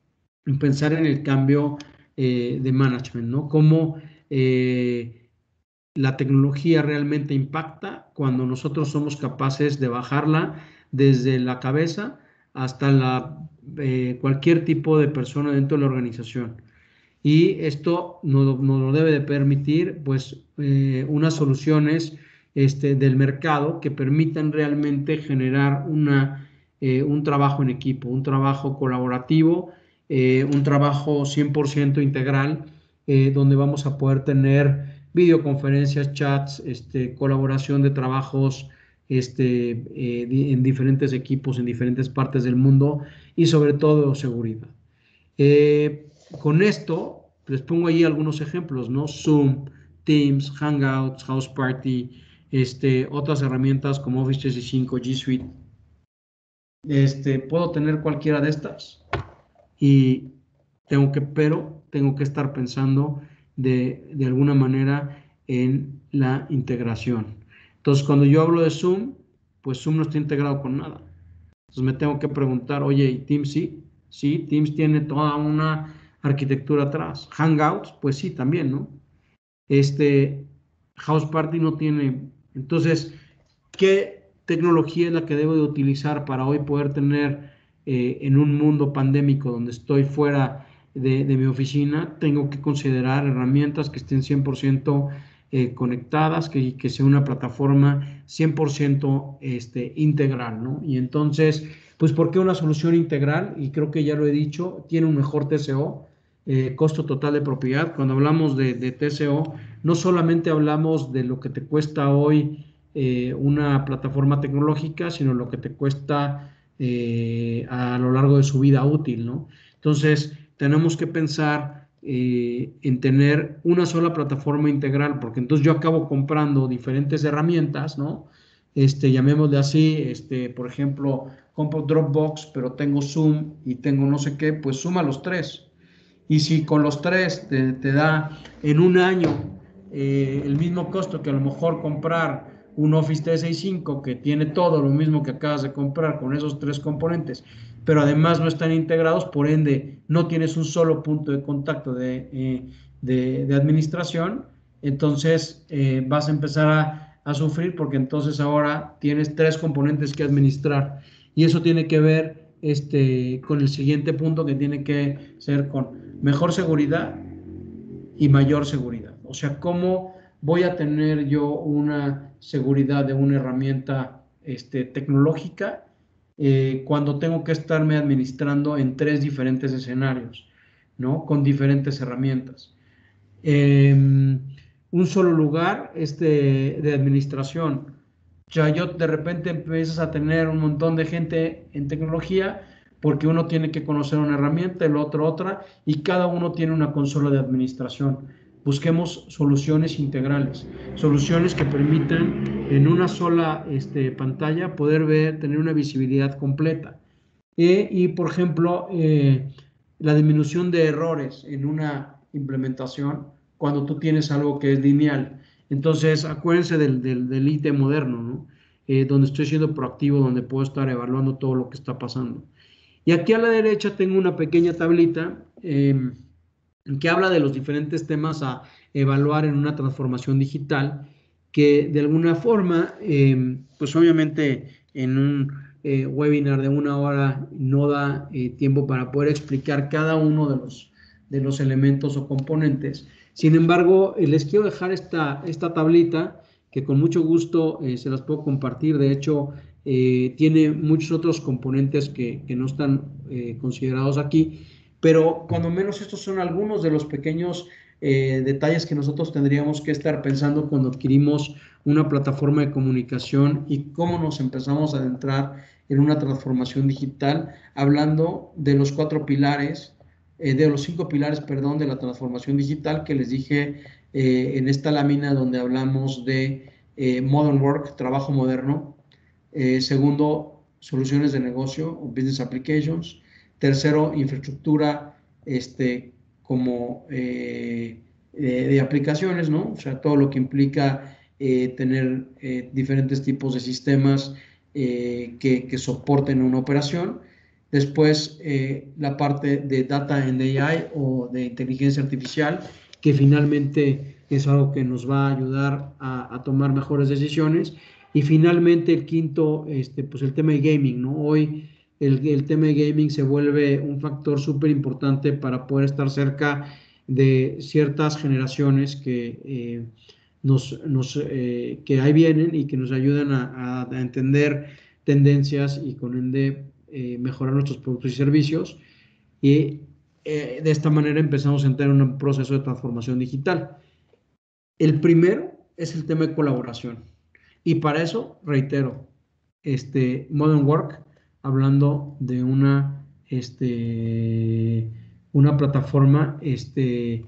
en pensar en el cambio eh, de management, ¿no? Cómo eh, la tecnología realmente impacta cuando nosotros somos capaces de bajarla desde la cabeza hasta la, eh, cualquier tipo de persona dentro de la organización. Y esto nos, nos lo debe de permitir, pues, eh, unas soluciones este, del mercado que permitan realmente generar una, eh, un trabajo en equipo, un trabajo colaborativo, eh, un trabajo cien por ciento integral, eh, donde vamos a poder tener videoconferencias, chats, este, colaboración de trabajos este, eh, en diferentes equipos, en diferentes partes del mundo y sobre todo seguridad. Eh, con esto, les pongo ahí algunos ejemplos, ¿no? Zoom, Teams, Hangouts, House Party, este, otras herramientas como Office trescientos sesenta y cinco, G Suite. Este, puedo tener cualquiera de estas y tengo que, pero tengo que estar pensando de, de alguna manera en la integración. Entonces, cuando yo hablo de Zoom, pues Zoom no está integrado con nada. Entonces me tengo que preguntar, oye, ¿y Teams sí? Sí, Teams tiene toda una arquitectura atrás. Hangouts, pues sí, también, ¿no? Este, House Party no tiene. Entonces, ¿qué tecnología es la que debo de utilizar para hoy poder tener eh, en un mundo pandémico donde estoy fuera de, de mi oficina? Tengo que considerar herramientas que estén cien por ciento eh, conectadas, que, que sea una plataforma cien por ciento este, integral, ¿no? Y entonces, pues, ¿por qué una solución integral? Y creo que ya lo he dicho, tiene un mejor T C O, eh, costo total de propiedad. Cuando hablamos de, de T C O, no solamente hablamos de lo que te cuesta hoy eh, una plataforma tecnológica, sino lo que te cuesta eh, a lo largo de su vida útil, ¿no? Entonces, tenemos que pensar eh, en tener una sola plataforma integral, porque entonces yo acabo comprando diferentes herramientas, ¿no? Este, llamémosle así, este, por ejemplo, compro Dropbox, pero tengo Zoom y tengo no sé qué, pues suma los tres. Y si con los tres te, te da en un año eh, el mismo costo que a lo mejor comprar un Office trescientos sesenta y cinco que tiene todo lo mismo que acabas de comprar con esos tres componentes, pero además no están integrados, por ende no tienes un solo punto de contacto de, eh, de, de administración, entonces eh, vas a empezar a, a sufrir porque entonces ahora tienes tres componentes que administrar y eso tiene que ver este, con el siguiente punto que tiene que ser con mejor seguridad y mayor seguridad. O sea, ¿cómo voy a tener yo una seguridad de una herramienta este, tecnológica eh, cuando tengo que estarme administrando en tres diferentes escenarios, ¿no? Con diferentes herramientas. Eh, un solo lugar este, de administración. O sea, yo de repente empiezas a tener un montón de gente en tecnología porque uno tiene que conocer una herramienta, el otro otra, y cada uno tiene una consola de administración. Busquemos soluciones integrales, soluciones que permitan en una sola este, pantalla poder ver, tener una visibilidad completa. Eh, y, por ejemplo, eh, la disminución de errores en una implementación cuando tú tienes algo que es lineal. Entonces, acuérdense del, del, del I T moderno, ¿no? Eh, donde estoy siendo proactivo, donde puedo estar evaluando todo lo que está pasando. Y aquí a la derecha tengo una pequeña tablita eh, que habla de los diferentes temas a evaluar en una transformación digital, que de alguna forma, eh, pues obviamente en un eh, webinar de una hora no da eh, tiempo para poder explicar cada uno de los, de los elementos o componentes. Sin embargo, eh, les quiero dejar esta, esta tablita que con mucho gusto eh, se las puedo compartir. De hecho, eh, tiene muchos otros componentes que, que no están eh, considerados aquí, pero cuando menos estos son algunos de los pequeños eh, detalles que nosotros tendríamos que estar pensando cuando adquirimos una plataforma de comunicación y cómo nos empezamos a adentrar en una transformación digital, hablando de los cuatro pilares, eh, de los cinco pilares, perdón, de la transformación digital que les dije eh, en esta lámina donde hablamos de eh, Modern Work, trabajo moderno. Eh, segundo, soluciones de negocio o business applications. Tercero, infraestructura este, como eh, de, de aplicaciones, ¿no? O sea, todo lo que implica eh, tener eh, diferentes tipos de sistemas eh, que, que soporten una operación. Después, eh, la parte de Data and A I o de inteligencia artificial, que finalmente es algo que nos va a ayudar a, a tomar mejores decisiones. Y finalmente, el quinto, este, pues el tema de gaming, ¿no? Hoy el, el tema de gaming se vuelve un factor súper importante para poder estar cerca de ciertas generaciones que, eh, nos, nos, eh, que ahí vienen y que nos ayudan a, a, a entender tendencias y con ende eh, mejorar nuestros productos y servicios. Y eh, de esta manera empezamos a entrar en un proceso de transformación digital. El primero es el tema de colaboración. Y para eso, reitero, este, Modern Work, hablando de una, este, una plataforma este,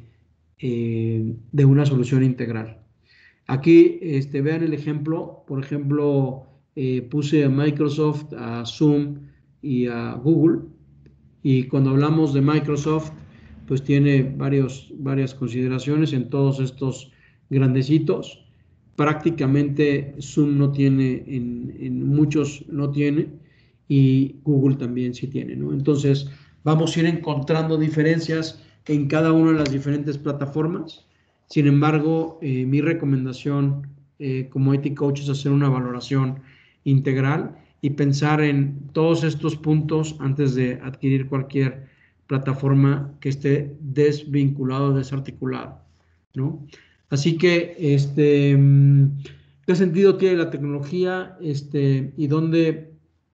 eh, de una solución integral. Aquí este, vean el ejemplo, por ejemplo, eh, puse a Microsoft, a Zoom y a Google, y cuando hablamos de Microsoft, pues tiene varios, varias consideraciones en todos estos grandecitos. Prácticamente Zoom no tiene, en, en muchos no tiene, y Google también sí tiene, ¿no? Entonces, vamos a ir encontrando diferencias en cada una de las diferentes plataformas. Sin embargo, eh, mi recomendación eh, como I T Coach es hacer una valoración integral y pensar en todos estos puntos antes de adquirir cualquier plataforma que esté desvinculado, desarticulado, ¿no? Así que, este, ¿qué sentido tiene la tecnología? Este, y dónde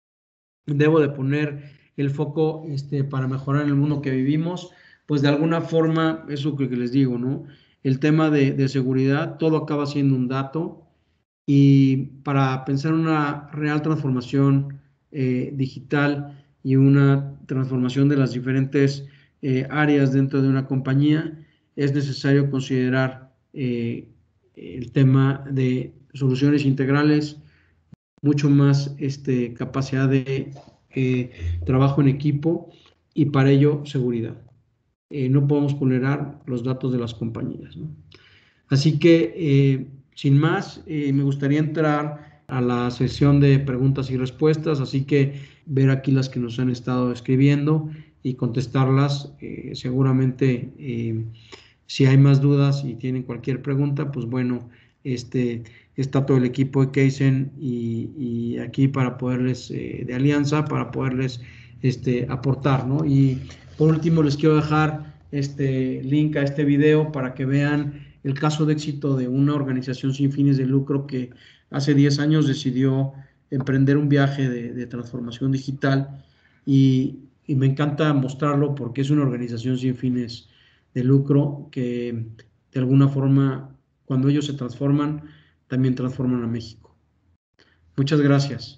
debo de poner el foco este, para mejorar el mundo que vivimos. Pues de alguna forma, eso que, que les digo, ¿no? El tema de, de seguridad, todo acaba siendo un dato, y para pensar en una real transformación eh, digital y una transformación de las diferentes eh, áreas dentro de una compañía, es necesario considerar eh, el tema de soluciones integrales, mucho más este, capacidad de eh, trabajo en equipo, y para ello seguridad. Eh, no podemos vulnerar los datos de las compañías, ¿no? Así que, eh, sin más, eh, me gustaría entrar a la sesión de preguntas y respuestas, así que ver aquí las que nos han estado escribiendo y contestarlas. Eh, seguramente, eh, si hay más dudas y tienen cualquier pregunta, pues bueno, este, está todo el equipo de Kaizen y, y aquí para poderles, eh, de Alianza, para poderles este, aportar, ¿no? Y por último, les quiero dejar este link a este video para que vean el caso de éxito de una organización sin fines de lucro que hace diez años decidió emprender un viaje de, de transformación digital, y, y me encanta mostrarlo porque es una organización sin fines de lucro que de alguna forma, cuando ellos se transforman, también transforman a México. Muchas gracias.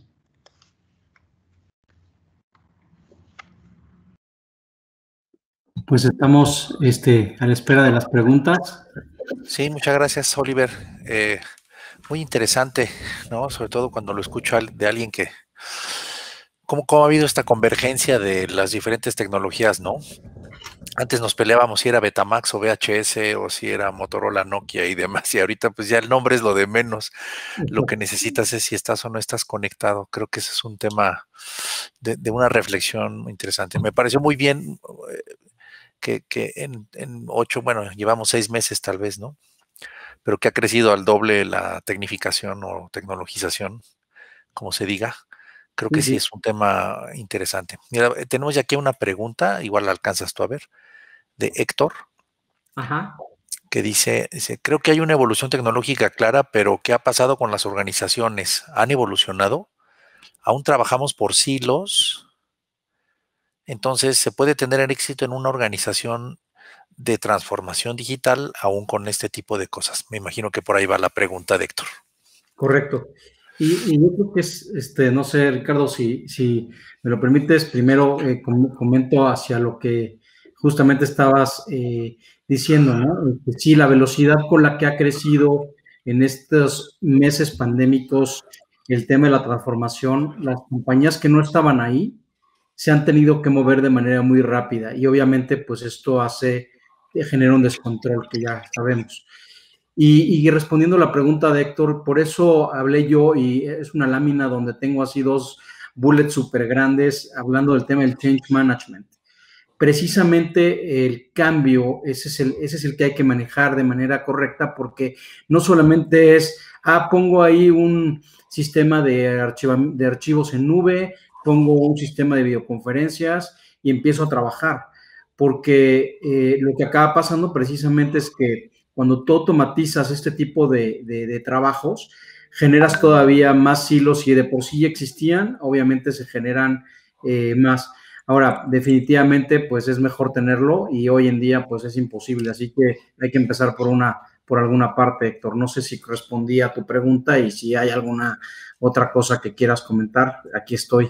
Pues estamos este, a la espera de las preguntas. Sí, muchas gracias, Oliver. Eh, muy interesante, ¿no? Sobre todo cuando lo escucho de alguien que... ¿Cómo, cómo ha habido esta convergencia de las diferentes tecnologías, ¿no? Antes nos peleábamos si era Betamax o V H S o si era Motorola, Nokia y demás, y ahorita pues ya el nombre es lo de menos. Lo que necesitas es si estás o no estás conectado. Creo que ese es un tema de, de una reflexión interesante. Me pareció muy bien eh, que, que en, en ocho, bueno, llevamos seis meses tal vez, ¿no? Pero que ha crecido al doble la tecnificación o tecnologización, como se diga. Creo que sí es un tema interesante. Mira, tenemos ya aquí una pregunta, igual la alcanzas tú a ver, de Héctor. Ajá. Que dice, dice, creo que hay una evolución tecnológica clara, pero ¿qué ha pasado con las organizaciones? ¿Han evolucionado? ¿Aún trabajamos por silos? Entonces, ¿se puede tener éxito en una organización de transformación digital aún con este tipo de cosas? Me imagino que por ahí va la pregunta de Héctor. Correcto. Y, y yo creo que es, este, no sé, Ricardo, si, si me lo permites, primero eh, com comento hacia lo que justamente estabas eh, diciendo, ¿no? Que sí, la velocidad con la que ha crecido en estos meses pandémicos el tema de la transformación, las compañías que no estaban ahí se han tenido que mover de manera muy rápida, y obviamente pues esto hace, genera un descontrol que ya sabemos. Y, y respondiendo a la pregunta de Héctor, por eso hablé yo, y es una lámina donde tengo así dos bullets súper grandes hablando del tema del change management. Precisamente el cambio, ese es el, ese es el que hay que manejar de manera correcta, porque no solamente es, ah, pongo ahí un sistema de, archiva, de archivos en nube, pongo un sistema de videoconferencias y empiezo a trabajar, porque eh, lo que acaba pasando precisamente es que cuando tú automatizas este tipo de, de, de trabajos, generas todavía más silos y de por sí ya existían, obviamente se generan eh, más. Ahora, definitivamente, pues es mejor tenerlo y hoy en día, pues es imposible. Así que hay que empezar por una, por alguna parte, Héctor. No sé si respondí a tu pregunta y si hay alguna otra cosa que quieras comentar, aquí estoy.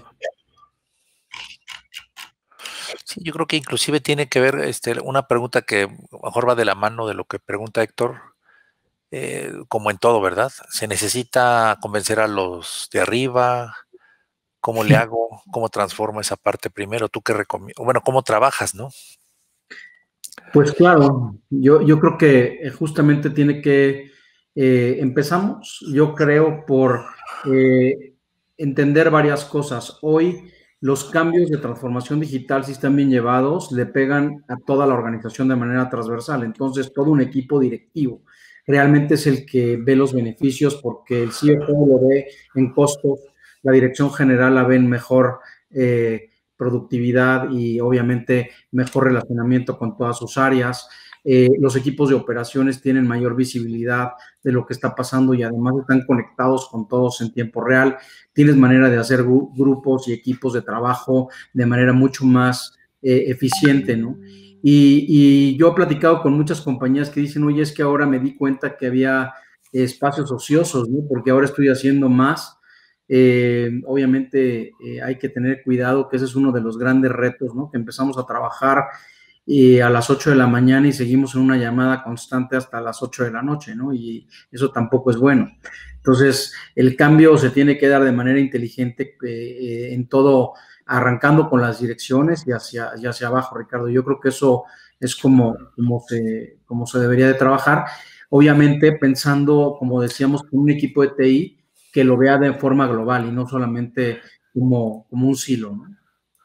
Sí, yo creo que inclusive tiene que ver este, una pregunta que a lo mejor va de la mano de lo que pregunta Héctor, eh, como en todo, ¿verdad? ¿Se necesita convencer a los de arriba? ¿Cómo le hago? ¿Cómo transformo esa parte primero? ¿Tú qué recomiendas? Bueno, ¿cómo trabajas, no? Pues claro, yo, yo creo que justamente tiene que, eh, empezamos, yo creo, por eh, entender varias cosas. Hoy los cambios de transformación digital, si están bien llevados, le pegan a toda la organización de manera transversal. Entonces, todo un equipo directivo realmente es el que ve los beneficios porque el C E O lo ve en costos, la dirección general la ve en mejor eh, productividad y obviamente mejor relacionamiento con todas sus áreas. Eh, los equipos de operaciones tienen mayor visibilidad de lo que está pasando y además están conectados con todos en tiempo real. Tienes manera de hacer gru- grupos y equipos de trabajo de manera mucho más eh, eficiente, ¿no? Y, y yo he platicado con muchas compañías que dicen, oye, es que ahora me di cuenta que había espacios ociosos, ¿no? Porque ahora estoy haciendo más. Eh, obviamente eh, hay que tener cuidado, que ese es uno de los grandes retos, ¿no? Que empezamos a trabajar eh, a las ocho de la mañana y seguimos en una llamada constante hasta las ocho de la noche, ¿no? Y eso tampoco es bueno. Entonces, el cambio se tiene que dar de manera inteligente eh, en todo, arrancando con las direcciones y hacia, y hacia abajo, Ricardo. Yo creo que eso es como, como, se, como se debería de trabajar. Obviamente, pensando, como decíamos, con un equipo de T I que lo vea de forma global y no solamente como, como un silo, ¿no?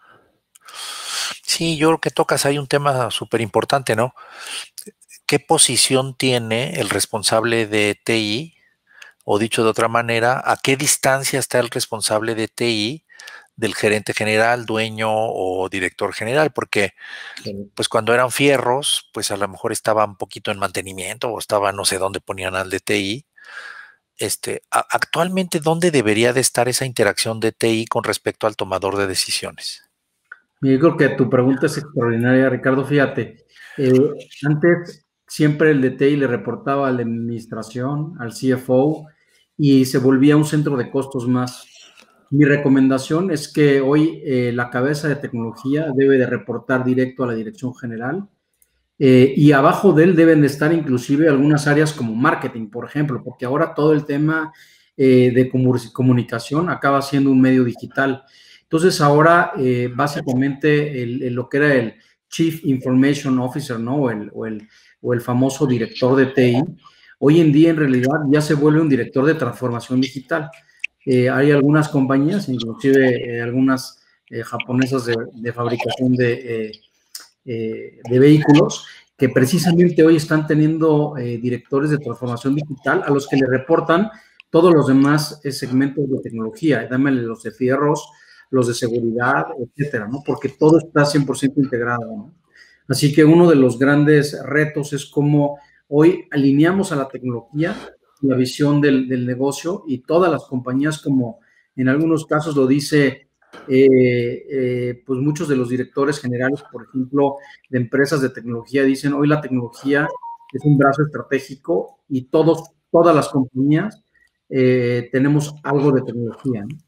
Sí, yo creo que tocas ahí un tema súper importante, ¿no? ¿Qué posición tiene el responsable de T I? O dicho de otra manera, ¿a qué distancia está el responsable de T I del gerente general, dueño o director general? Porque pues cuando eran fierros, pues a lo mejor estaba un poquito en mantenimiento o estaba no sé dónde ponían al de T I. Este, a, actualmente, ¿dónde debería de estar esa interacción de T I con respecto al tomador de decisiones? Yo creo que tu pregunta es extraordinaria, Ricardo. Fíjate, eh, antes siempre el de T I le reportaba a la administración, al C F O, y se volvía un centro de costos más. Mi recomendación es que hoy eh, la cabeza de tecnología debe de reportar directo a la dirección general eh, y abajo de él deben de estar inclusive algunas áreas como marketing, por ejemplo, porque ahora todo el tema eh, de comunicación acaba siendo un medio digital. Entonces ahora eh, básicamente el, el, lo que era el Chief Information Officer, ¿no? O el, o, el, o el famoso director de T I, hoy en día en realidad ya se vuelve un director de transformación digital. Eh, hay algunas compañías, inclusive eh, algunas eh, japonesas de, de fabricación de... Eh, eh, de vehículos que precisamente hoy están teniendo eh, directores de transformación digital a los que le reportan todos los demás eh, segmentos de tecnología, dámele los de fierros, los de seguridad, etcétera, ¿no? Porque todo está cien por ciento integrado, ¿no? Así que uno de los grandes retos es cómo hoy alineamos a la tecnología la visión del, del negocio y todas las compañías, como en algunos casos lo dice eh, eh, pues muchos de los directores generales, por ejemplo, de empresas de tecnología, dicen hoy la tecnología es un brazo estratégico y todos, todas las compañías eh, tenemos algo de tecnología, ¿no?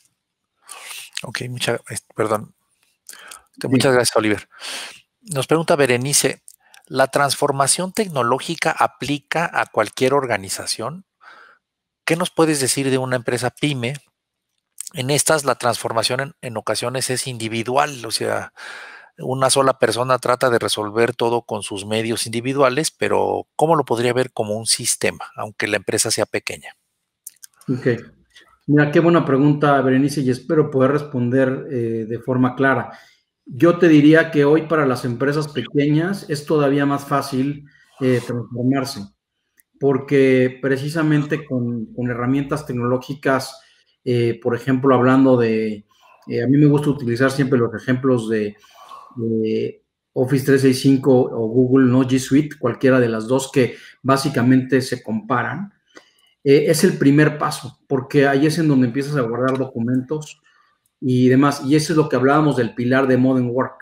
Ok, muchas, perdón. Sí. Muchas gracias, Oliver. Nos pregunta Berenice, ¿la transformación tecnológica aplica a cualquier organización? ¿Qué nos puedes decir de una empresa pyme? En estas, la transformación en, en ocasiones es individual, o sea, una sola persona trata de resolver todo con sus medios individuales, pero ¿cómo lo podría ver como un sistema, aunque la empresa sea pequeña? Ok. Mira, qué buena pregunta, Berenice, y espero poder responder eh, de forma clara. Yo te diría que hoy para las empresas pequeñas es todavía más fácil eh, transformarse, porque precisamente con, con herramientas tecnológicas, eh, por ejemplo, hablando de, eh, a mí me gusta utilizar siempre los ejemplos de, de Office trescientos sesenta y cinco o Google, ¿no? G Suite, cualquiera de las dos que básicamente se comparan. Eh, es el primer paso, porque ahí es en donde empiezas a guardar documentos y demás. Y eso es lo que hablábamos del pilar de Modern Work.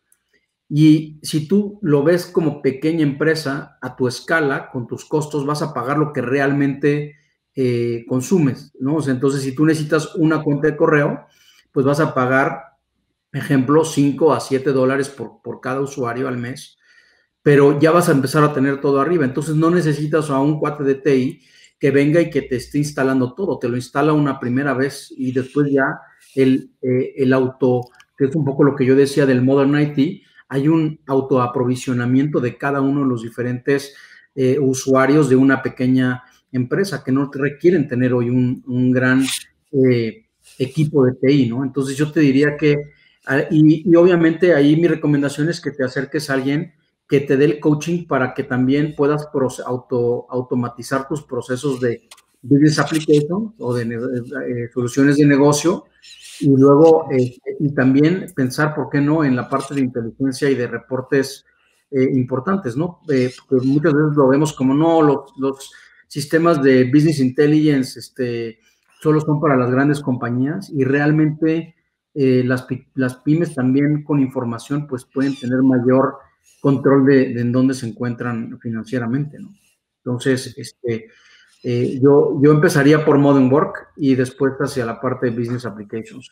Y si tú lo ves como pequeña empresa, a tu escala, con tus costos, vas a pagar lo que realmente eh, consumes, ¿no? O sea, entonces, si tú necesitas una cuenta de correo, pues vas a pagar, ejemplo, cinco a siete dólares por, por cada usuario al mes, pero ya vas a empezar a tener todo arriba. Entonces no necesitas a un cuate de T I que venga y que te esté instalando todo, te lo instala una primera vez y después ya el, eh, el auto, que es un poco lo que yo decía del Modern I T, hay un autoaprovisionamiento de cada uno de los diferentes eh, usuarios de una pequeña empresa que no requieren tener hoy un, un gran eh, equipo de T I, ¿no? Entonces yo te diría que, y, y obviamente ahí mi recomendación es que te acerques a alguien que te dé el coaching para que también puedas auto, automatizar tus procesos de business application o de eh, soluciones de negocio y luego eh, y también pensar, ¿por qué no?, en la parte de inteligencia y de reportes eh, importantes, ¿no? Eh, porque muchas veces lo vemos como, no, los, los sistemas de business intelligence este, solo son para las grandes compañías y realmente eh, las, las pymes también con información pues pueden tener mayor control de, de en dónde se encuentran financieramente, ¿no? Entonces, este, eh, yo, yo empezaría por Modern Work y después hacia la parte de Business Applications.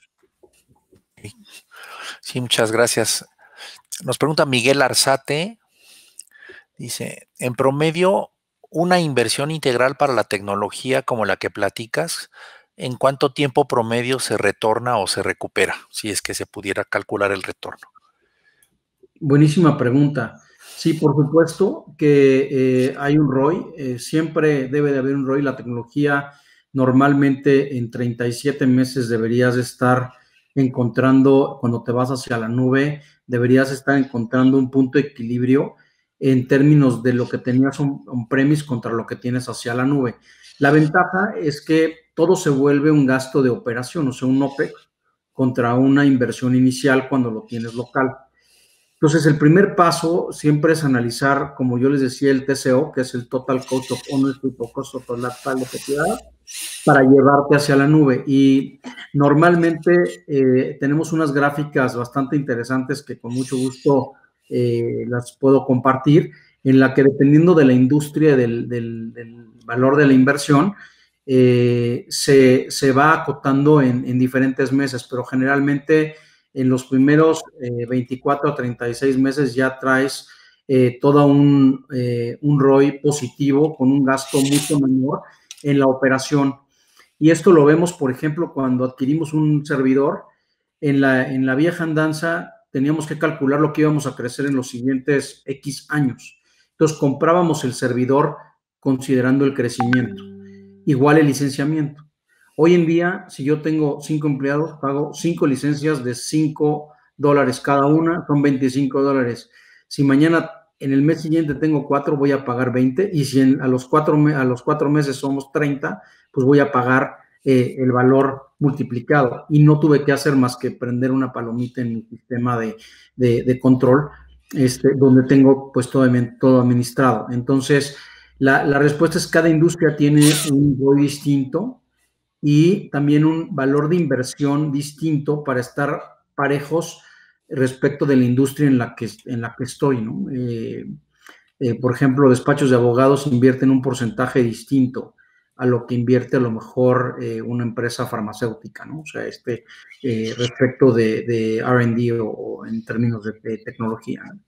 Sí, muchas gracias. Nos pregunta Miguel Arzate, dice, en promedio, una inversión integral para la tecnología como la que platicas, ¿en cuánto tiempo promedio se retorna o se recupera? Si es que se pudiera calcular el retorno. Buenísima pregunta. Sí, por supuesto que eh, hay un R O I, eh, siempre debe de haber un R O I. La tecnología normalmente en treinta y siete meses deberías estar encontrando, cuando te vas hacia la nube, deberías estar encontrando un punto de equilibrio en términos de lo que tenías on-premise contra lo que tienes hacia la nube. La ventaja es que todo se vuelve un gasto de operación, o sea, un OPEX contra una inversión inicial cuando lo tienes local. Entonces, el primer paso siempre es analizar, como yo les decía, el T C O, que es el Total Cost of Ownership o costo total de propiedad, para llevarte hacia la nube. Y normalmente eh, tenemos unas gráficas bastante interesantes que con mucho gusto eh, las puedo compartir, en la que dependiendo de la industria, del, del, del valor de la inversión, eh, se, se va acotando en, en diferentes meses, pero generalmente en los primeros eh, veinticuatro a treinta y seis meses ya traes eh, todo un, eh, un R O I positivo con un gasto mucho menor en la operación. Y esto lo vemos, por ejemplo, cuando adquirimos un servidor. En la, en la vieja andanza teníamos que calcular lo que íbamos a crecer en los siguientes X años. Entonces comprábamos el servidor considerando el crecimiento. Igual el licenciamiento. Hoy en día, si yo tengo cinco empleados, pago cinco licencias de cinco dólares cada una, son veinticinco dólares. Si mañana, en el mes siguiente tengo cuatro, voy a pagar veinte, y si en, a, los cuatro, a los cuatro meses somos treinta, pues voy a pagar eh, el valor multiplicado. Y no tuve que hacer más que prender una palomita en mi sistema de, de, de control, este, donde tengo pues todo, todo administrado. Entonces, la, la respuesta es: cada industria tiene un R O I distinto y también un valor de inversión distinto para estar parejos respecto de la industria en la que, en la que estoy, ¿no? Eh, eh, por ejemplo, despachos de abogados invierten un porcentaje distinto a lo que invierte a lo mejor eh, una empresa farmacéutica, ¿no? O sea, este, eh, respecto de, de R and D o, o en términos de, de tecnología, ¿no?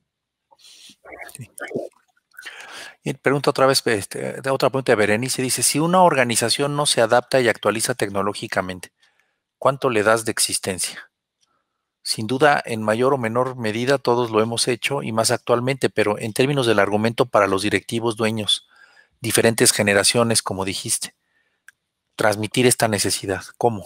Sí. Y pregunta otra vez, este, otra pregunta de Berenice, dice, si una organización no se adapta y actualiza tecnológicamente, ¿cuánto le das de existencia? Sin duda, en mayor o menor medida todos lo hemos hecho y más actualmente, pero en términos del argumento para los directivos dueños, diferentes generaciones, como dijiste, transmitir esta necesidad? ¿Cómo?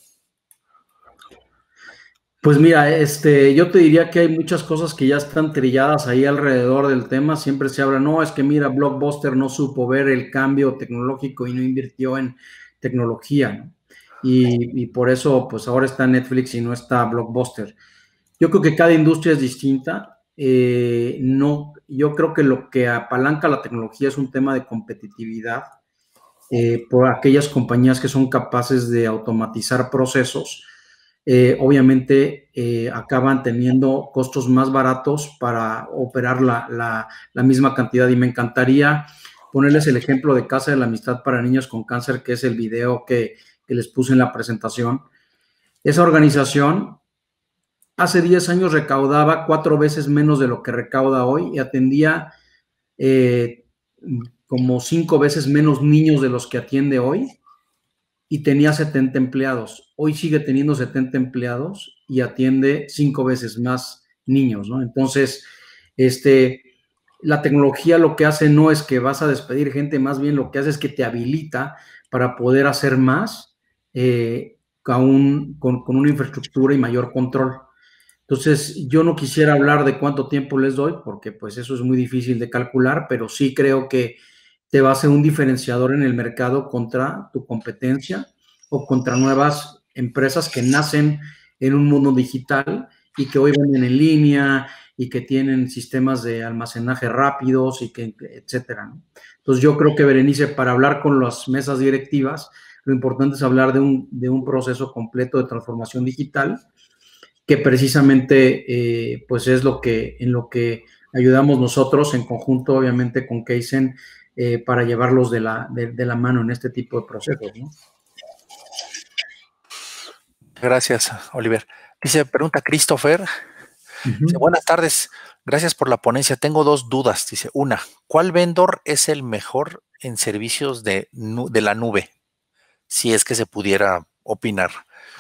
Pues mira, este, yo te diría que hay muchas cosas que ya están trilladas ahí alrededor del tema. Siempre se habla, no, es que mira, Blockbuster no supo ver el cambio tecnológico y no invirtió en tecnología, ¿no? Y, y por eso, pues ahora está Netflix y no está Blockbuster. Yo creo que cada industria es distinta. Eh, no, yo creo que lo que apalanca la tecnología es un tema de competitividad eh, por aquellas compañías que son capaces de automatizar procesos. Eh, obviamente eh, acaban teniendo costos más baratos para operar la, la, la, misma cantidad. Y me encantaría ponerles el ejemplo de Casa de la Amistad para Niños con Cáncer, que es el video que, que les puse en la presentación. Esa organización hace diez años recaudaba cuatro veces menos de lo que recauda hoy y atendía eh, como cinco veces menos niños de los que atiende hoy. Y tenía setenta empleados. Hoy sigue teniendo setenta empleados y atiende cinco veces más niños, ¿no? Entonces, este, la tecnología lo que hace no es que vas a despedir gente, más bien lo que hace es que te habilita para poder hacer más eh, con, con, con una infraestructura y mayor control. Entonces, yo no quisiera hablar de cuánto tiempo les doy, porque pues eso es muy difícil de calcular, pero sí creo que te va a ser un diferenciador en el mercado contra tu competencia o contra nuevas empresas que nacen en un mundo digital y que hoy venden en línea y que tienen sistemas de almacenaje rápidos y que, etcétera, ¿no? Entonces, yo creo que, Berenice, para hablar con las mesas directivas, lo importante es hablar de un, de un proceso completo de transformación digital que precisamente eh, pues es lo que, en lo que ayudamos nosotros en conjunto, obviamente, con Kaizen, eh, para llevarlos de la, de, de la mano en este tipo de procesos, ¿no? Gracias, Oliver. Dice, pregunta Christopher. Uh-huh. Dice, buenas tardes, gracias por la ponencia. Tengo dos dudas. Dice, una, ¿cuál vendor es el mejor en servicios de, de la nube? Si es que se pudiera opinar.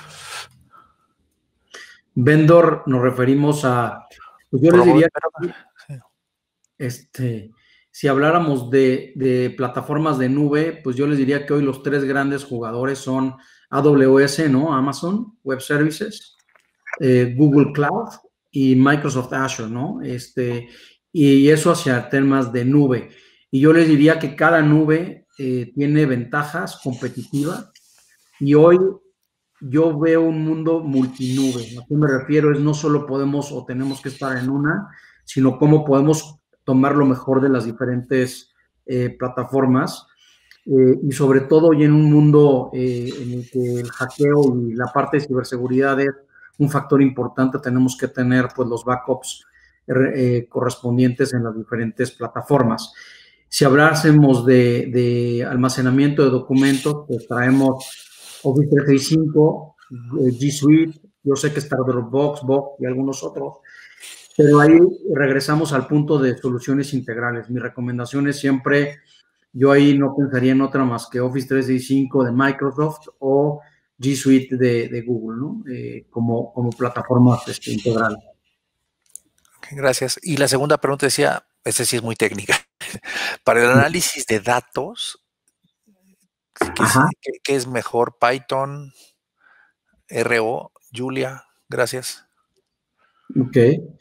Vendor, nos referimos a, pues yo les diría, que, este, si habláramos de, de plataformas de nube, pues yo les diría que hoy los tres grandes jugadores son A W S, ¿no? Amazon Web Services, eh, Google Cloud y Microsoft Azure, ¿no? Este, y eso hacia temas de nube. Y yo les diría que cada nube eh, tiene ventajas competitivas y hoy yo veo un mundo multinube. ¿A qué me refiero? Es no solo podemos o tenemos que estar en una, sino cómo podemos tomar lo mejor de las diferentes eh, plataformas. Eh, y sobre todo hoy en un mundo eh, en el que el hackeo y la parte de ciberseguridad es un factor importante, tenemos que tener pues los backups eh, correspondientes en las diferentes plataformas. Si hablásemos de, de almacenamiento de documentos, pues traemos Office trescientos sesenta y cinco, G Suite, yo sé que está Dropbox, Box y algunos otros, pero ahí regresamos al punto de soluciones integrales. Mi recomendación es siempre, yo ahí no pensaría en otra más que Office trescientos sesenta y cinco de Microsoft o G Suite de, de Google, ¿no? Eh, como, como plataforma este, integral. Gracias. Y la segunda pregunta decía, esta sí es muy técnica, para el análisis de datos, ¿Qué es, ¿qué, ¿Qué es mejor? Python, R O, Julia, gracias. Ok.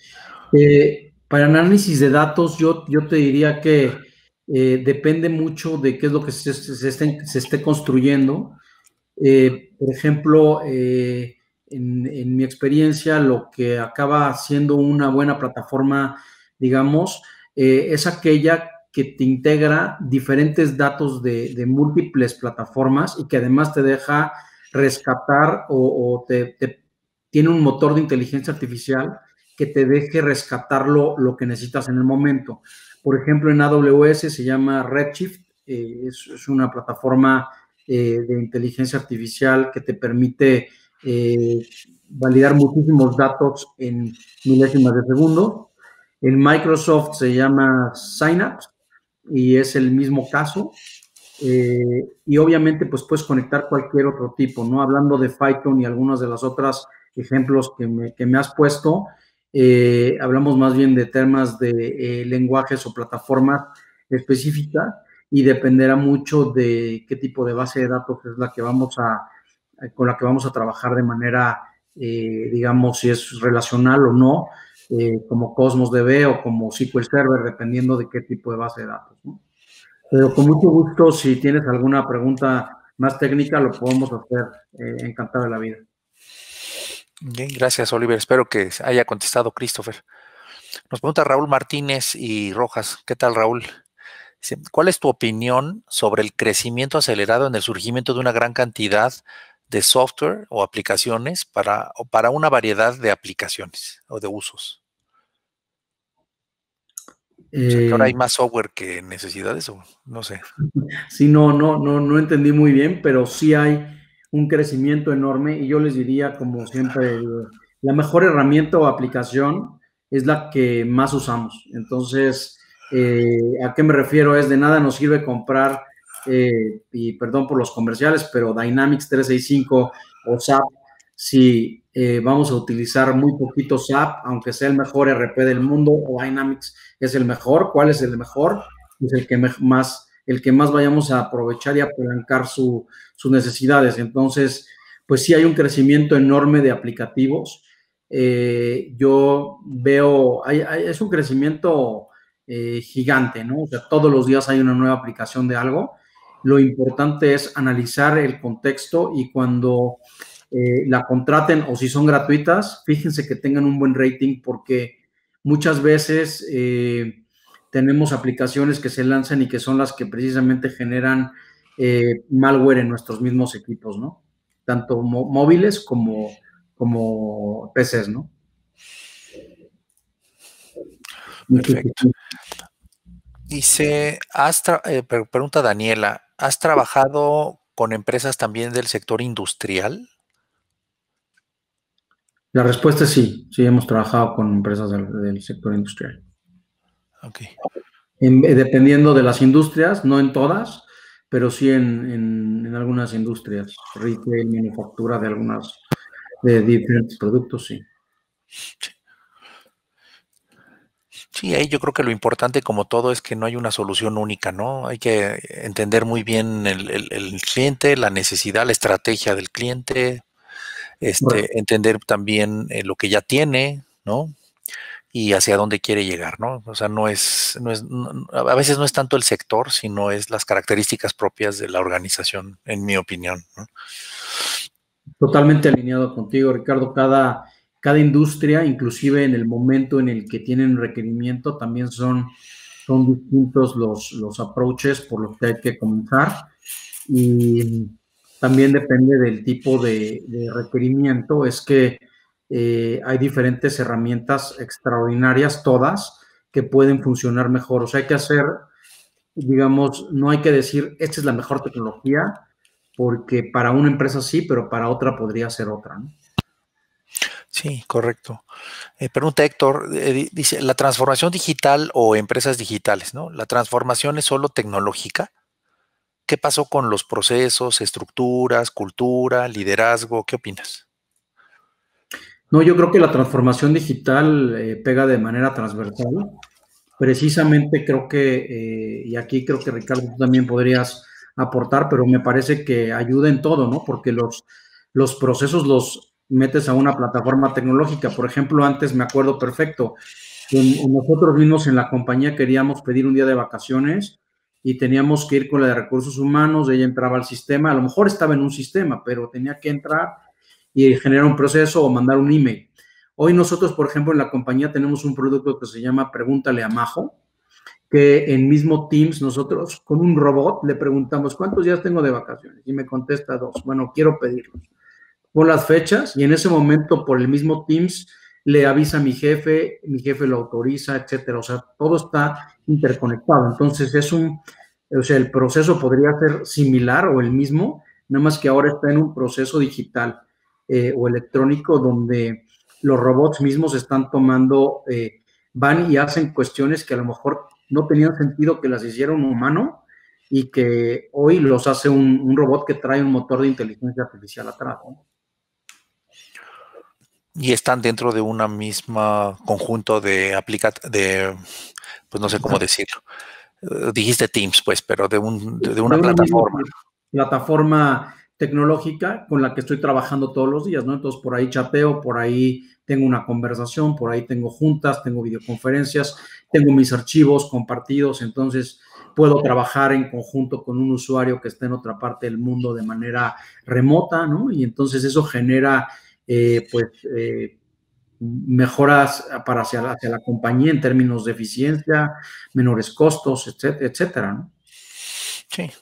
Eh, para análisis de datos, yo, yo te diría que eh, depende mucho de qué es lo que se, se, esté, se esté construyendo. Eh, por ejemplo, eh, en, en mi experiencia, lo que acaba siendo una buena plataforma, digamos, eh, es aquella que te integra diferentes datos de, de múltiples plataformas y que además te deja rescatar o, o te, te tiene un motor de inteligencia artificial que te deje rescatar lo, lo que necesitas en el momento. Por ejemplo, en A W S se llama Redshift, eh, es, es una plataforma eh, de inteligencia artificial que te permite eh, validar muchísimos datos en milésimas de segundo. En Microsoft se llama Synapse y es el mismo caso. Eh, y obviamente pues puedes conectar cualquier otro tipo, ¿no? Hablando de Python y algunas de las otras ejemplos que me, que me has puesto, eh, hablamos más bien de temas de eh, lenguajes o plataformas específicas y dependerá mucho de qué tipo de base de datos es la que vamos a, con la que vamos a trabajar de manera, eh, digamos, si es relacional o no, eh, como Cosmos D B o como S Q L Server, dependiendo de qué tipo de base de datos, ¿no? Pero con mucho gusto, si tienes alguna pregunta más técnica, lo podemos hacer, eh, encantado de la vida. Bien, gracias, Oliver. Espero que haya contestado Christopher. Nos pregunta Raúl Martínez y Rojas. ¿Qué tal, Raúl? Dice, ¿cuál es tu opinión sobre el crecimiento acelerado en el surgimiento de una gran cantidad de software o aplicaciones para, o para una variedad de aplicaciones o de usos? Eh, o sea, que ahora hay más software que necesidades, o no sé. Sí, no, no, no, no entendí muy bien, pero sí hay un crecimiento enorme y yo les diría, como siempre, la mejor herramienta o aplicación es la que más usamos. Entonces, eh, ¿a qué me refiero? Es de nada nos sirve comprar, eh, y perdón por los comerciales, pero Dynamics trescientos sesenta y cinco o S A P, si eh, vamos a utilizar muy poquito S A P, aunque sea el mejor E R P del mundo, o Dynamics es el mejor. ¿Cuál es el mejor? Es el que más, el que más vayamos a aprovechar y apalancar su, sus necesidades. Entonces, pues sí hay un crecimiento enorme de aplicativos. Eh, yo veo, hay, hay, es un crecimiento eh, gigante, ¿no? O sea, todos los días hay una nueva aplicación de algo. Lo importante es analizar el contexto y cuando eh, la contraten o si son gratuitas, fíjense que tengan un buen rating porque muchas veces eh, tenemos aplicaciones que se lanzan y que son las que precisamente generan eh, malware en nuestros mismos equipos, ¿no? Tanto móviles como, como P Cs, ¿no? Perfecto. Dice, has eh, pregunta Daniela, ¿has trabajado con empresas también del sector industrial? La respuesta es sí, sí hemos trabajado con empresas del, del sector industrial. Ok. En, dependiendo de las industrias, no en todas, pero sí en, en, en algunas industrias, retail, manufactura de algunas, de diferentes productos, sí. Sí. Sí, ahí yo creo que lo importante como todo es que no hay una solución única, ¿no? Hay que entender muy bien el, el, el cliente, la necesidad, la estrategia del cliente, este, bueno. entender también eh, lo que ya tiene, ¿no? Y hacia dónde quiere llegar, ¿no? O sea, no es, no es, no, a veces no es tanto el sector, sino es las características propias de la organización, en mi opinión, ¿no? Totalmente alineado contigo, Ricardo. Cada, cada industria, inclusive en el momento en el que tienen requerimiento, también son, son distintos los, los approaches por los que hay que comenzar. Y también depende del tipo de, de requerimiento. Es que eh, hay diferentes herramientas extraordinarias, todas, que pueden funcionar mejor. O sea, hay que hacer, digamos, no hay que decir, esta es la mejor tecnología, porque para una empresa sí, pero para otra podría ser otra, ¿no? Sí, correcto. Eh, pregunta Héctor, eh, dice, ¿la transformación digital o empresas digitales, ¿no? ¿La transformación es solo tecnológica? ¿Qué pasó con los procesos, estructuras, cultura, liderazgo? ¿Qué opinas? No, yo creo que la transformación digital eh, pega de manera transversal. Precisamente creo que, eh, y aquí creo que Ricardo tú también podrías aportar, pero me parece que ayuda en todo, ¿no? Porque los, los procesos los metes a una plataforma tecnológica. Por ejemplo, antes me acuerdo perfecto, nosotros mismos en la compañía queríamos pedir un día de vacaciones y teníamos que ir con la de recursos humanos, ella entraba al sistema, a lo mejor estaba en un sistema, pero tenía que entrar y generar un proceso o mandar un email. Hoy nosotros, por ejemplo, en la compañía tenemos un producto que se llama Pregúntale a Majo, que en mismo Teams nosotros con un robot le preguntamos cuántos días tengo de vacaciones y me contesta dos. Bueno, quiero pedirlos. Pon las fechas y en ese momento por el mismo Teams le avisa a mi jefe, mi jefe lo autoriza, etcétera. O sea, todo está interconectado. Entonces es un, o sea, el proceso podría ser similar o el mismo, nada más que ahora está en un proceso digital eh, o electrónico donde los robots mismos están tomando, eh, van y hacen cuestiones que a lo mejor no tenían sentido que las hiciera un humano y que hoy los hace un, un robot que trae un motor de inteligencia artificial atrás, ¿no? Y están dentro de una misma conjunto de aplica de, pues no sé cómo decirlo, Uh, dijiste Teams, pues, pero de, un, de, de una, de una plataforma. misma plataforma tecnológica con la que estoy trabajando todos los días, ¿no? Entonces, por ahí chateo, por ahí tengo una conversación, por ahí tengo juntas, tengo videoconferencias, tengo mis archivos compartidos, entonces puedo trabajar en conjunto con un usuario que está en otra parte del mundo de manera remota, ¿no? Y entonces eso genera, eh, pues, eh, mejoras para hacia la, hacia la compañía en términos de eficiencia, menores costos, etcétera, etcétera, ¿no? Sí.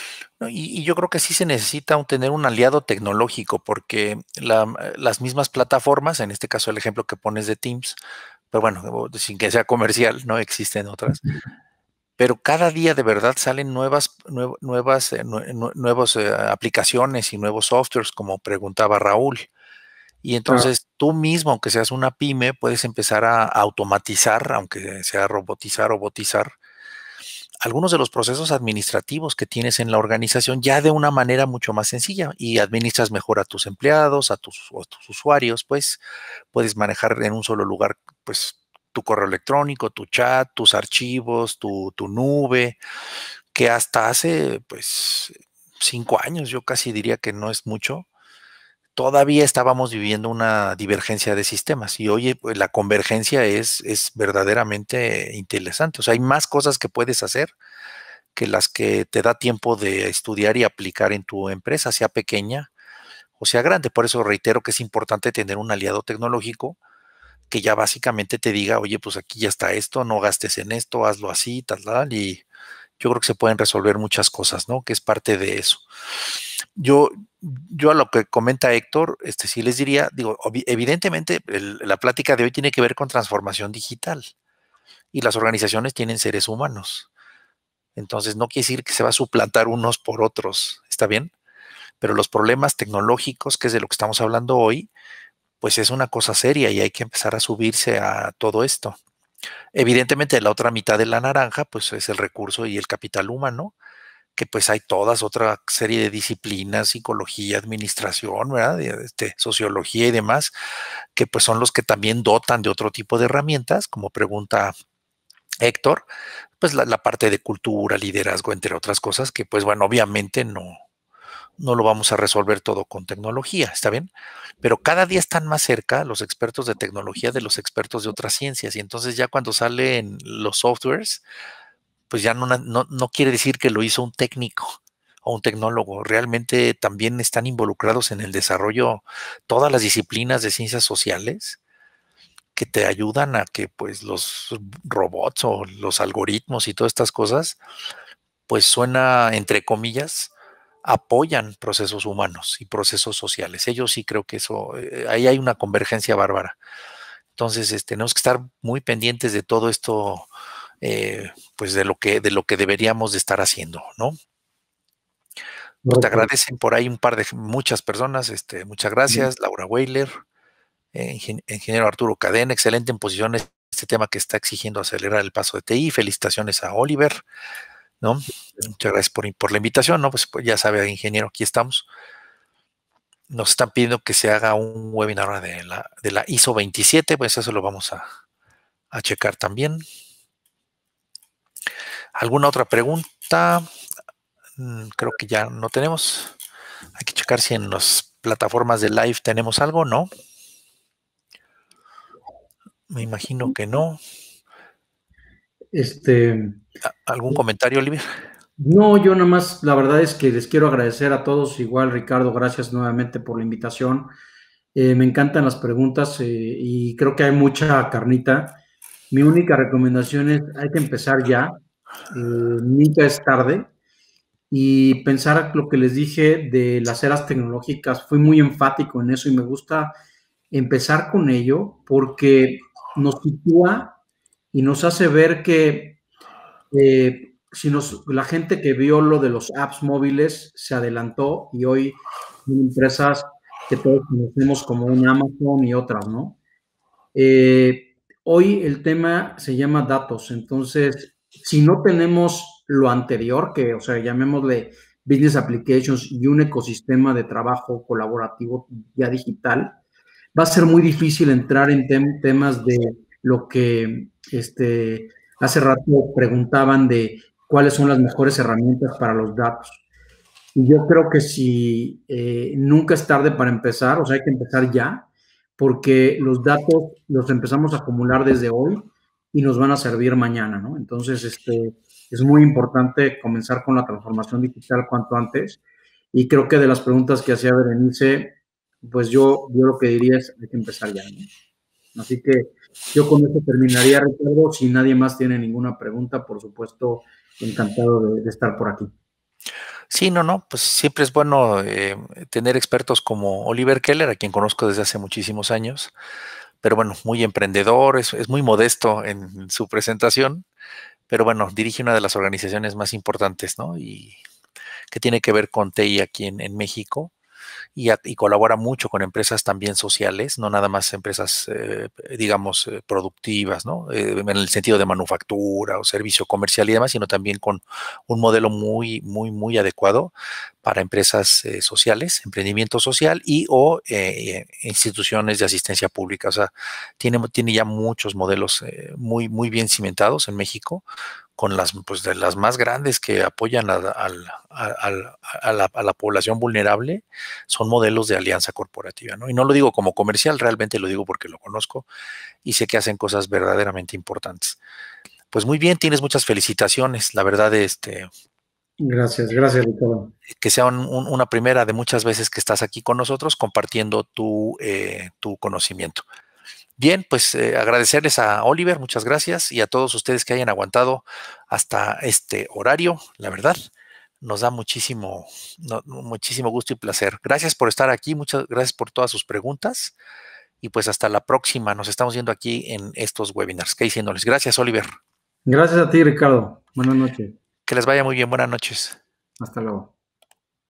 Y, y yo creo que sí se necesita un, tener un aliado tecnológico, porque la, las mismas plataformas, en este caso el ejemplo que pones de Teams, pero bueno, sin que sea comercial, no existen otras, pero cada día de verdad salen nuevas, nue, nuevas, eh, nue, nuevas eh, aplicaciones y nuevos softwares, como preguntaba Raúl. Y entonces claro, tú mismo, aunque seas una pyme, puedes empezar a automatizar, aunque sea robotizar o botizar, algunos de los procesos administrativos que tienes en la organización ya de una manera mucho más sencilla, y administras mejor a tus empleados, a tus, a tus usuarios, pues puedes manejar en un solo lugar, pues tu correo electrónico, tu chat, tus archivos, tu, tu nube, que hasta hace pues cinco años, yo casi diría que no es mucho, todavía estábamos viviendo una divergencia de sistemas, y hoy pues, la convergencia es, es verdaderamente interesante. O sea, hay más cosas que puedes hacer que las que te da tiempo de estudiar y aplicar en tu empresa, sea pequeña o sea grande. Por eso reitero que es importante tener un aliado tecnológico que ya básicamente te diga, oye, pues aquí ya está esto, no gastes en esto, hazlo así, tal, tal, y yo creo que se pueden resolver muchas cosas, ¿no? Que es parte de eso. Yo, yo a lo que comenta Héctor, este sí les diría, digo, evidentemente el, la plática de hoy tiene que ver con transformación digital, y las organizaciones tienen seres humanos. Entonces no quiere decir que se va a suplantar unos por otros, ¿está bien? Pero los problemas tecnológicos, que es de lo que estamos hablando hoy, pues es una cosa seria y hay que empezar a subirse a todo esto. Evidentemente, la otra mitad de la naranja, pues es el recurso y el capital humano, que pues hay todas otra serie de disciplinas, psicología, administración, ¿verdad? Este, sociología y demás, que pues son los que también dotan de otro tipo de herramientas, como pregunta Héctor, pues la, la parte de cultura, liderazgo, entre otras cosas, que pues bueno, obviamente no, no lo vamos a resolver todo con tecnología, ¿está bien? Pero cada día están más cerca los expertos de tecnología de los expertos de otras ciencias, y entonces ya cuando salen los softwares, pues ya no, no, no quiere decir que lo hizo un técnico o un tecnólogo, realmente también están involucrados en el desarrollo todas las disciplinas de ciencias sociales que te ayudan a que pues los robots o los algoritmos y todas estas cosas, pues suena entre comillas, apoyan procesos humanos y procesos sociales. Ellos sí creo que eso, eh, ahí hay una convergencia bárbara. Entonces, este, tenemos que estar muy pendientes de todo esto, eh, pues de lo que, de lo que deberíamos de estar haciendo, ¿no? Pues te agradecen por ahí un par de muchas personas, este, muchas gracias, Laura Weiler, eh, ingeniero Arturo Cadena, excelente en posiciones este tema que está exigiendo acelerar el paso de T I. Felicitaciones a Oliver, ¿no? Muchas gracias por, por la invitación, ¿no? Pues, pues ya sabe, ingeniero, aquí estamos. Nos están pidiendo que se haga un webinar de la, de la I S O veintisiete, pues eso lo vamos a, a checar también. ¿Alguna otra pregunta? Creo que ya no tenemos. Hay que checar si en las plataformas de live tenemos algo, ¿no? Me imagino que no. Este, ¿Algún comentario, Oliver? No, yo nada más, la verdad es que les quiero agradecer a todos. Igual, Ricardo, gracias nuevamente por la invitación. Eh, me encantan las preguntas eh, y creo que hay mucha carnita. Mi única recomendación es, hay que empezar ya, eh, nunca es tarde, y pensar lo que les dije de las eras tecnológicas. Fui muy enfático en eso y me gusta empezar con ello porque nos sitúa y nos hace ver que eh, si nos, la gente que vio lo de los apps móviles se adelantó y hoy son empresas que todos conocemos como un Amazon y otras, ¿no? Eh, hoy el tema se llama datos, entonces, si no tenemos lo anterior, que, o sea, llamémosle business applications y un ecosistema de trabajo colaborativo ya digital, va a ser muy difícil entrar en tem temas de lo que este, hace rato preguntaban de cuáles son las mejores herramientas para los datos. Y yo creo que si eh, nunca es tarde para empezar, o sea, hay que empezar ya, porque los datos los empezamos a acumular desde hoy y nos van a servir mañana, ¿no? Entonces, este, es muy importante comenzar con la transformación digital cuanto antes. Y creo que de las preguntas que hacía Berenice, pues yo, yo lo que diría es hay que empezar ya, ¿no? Así que yo con eso terminaría, Ricardo. Si nadie más tiene ninguna pregunta, por supuesto, encantado de, de estar por aquí. Sí, no, no, pues siempre es bueno eh, tener expertos como Oliver Keller, a quien conozco desde hace muchísimos años, pero bueno, muy emprendedor, es, es muy modesto en su presentación, pero bueno, dirige una de las organizaciones más importantes, ¿no? Y que tiene que ver con T I aquí en, en México. Y, a, y, colabora mucho con empresas también sociales, no nada más empresas, eh, digamos, eh, productivas, ¿no? Eh, en el sentido de manufactura o servicio comercial y demás, sino también con un modelo muy, muy, muy adecuado para empresas eh, sociales, emprendimiento social y o eh, instituciones de asistencia pública. O sea, tiene, tiene ya muchos modelos eh, muy, muy bien cimentados en México, con las, pues, de las más grandes que apoyan a, a, a, a, la, a la población vulnerable, son modelos de alianza corporativa, ¿no? Y no lo digo como comercial, realmente lo digo porque lo conozco y sé que hacen cosas verdaderamente importantes. Pues muy bien, tienes muchas felicitaciones, la verdad, este... Gracias, gracias, Ricardo. Que sea un, un, una primera de muchas veces que estás aquí con nosotros compartiendo tu, eh, tu conocimiento. Bien, pues eh, agradecerles a Oliver, muchas gracias, y a todos ustedes que hayan aguantado hasta este horario, la verdad, nos da muchísimo, no, muchísimo gusto y placer. Gracias por estar aquí, muchas gracias por todas sus preguntas, y pues hasta la próxima, nos estamos viendo aquí en estos webinars. ¿Qué diciéndoles? Gracias, Oliver. Gracias a ti, Ricardo. Buenas noches. Que les vaya muy bien, buenas noches. Hasta luego.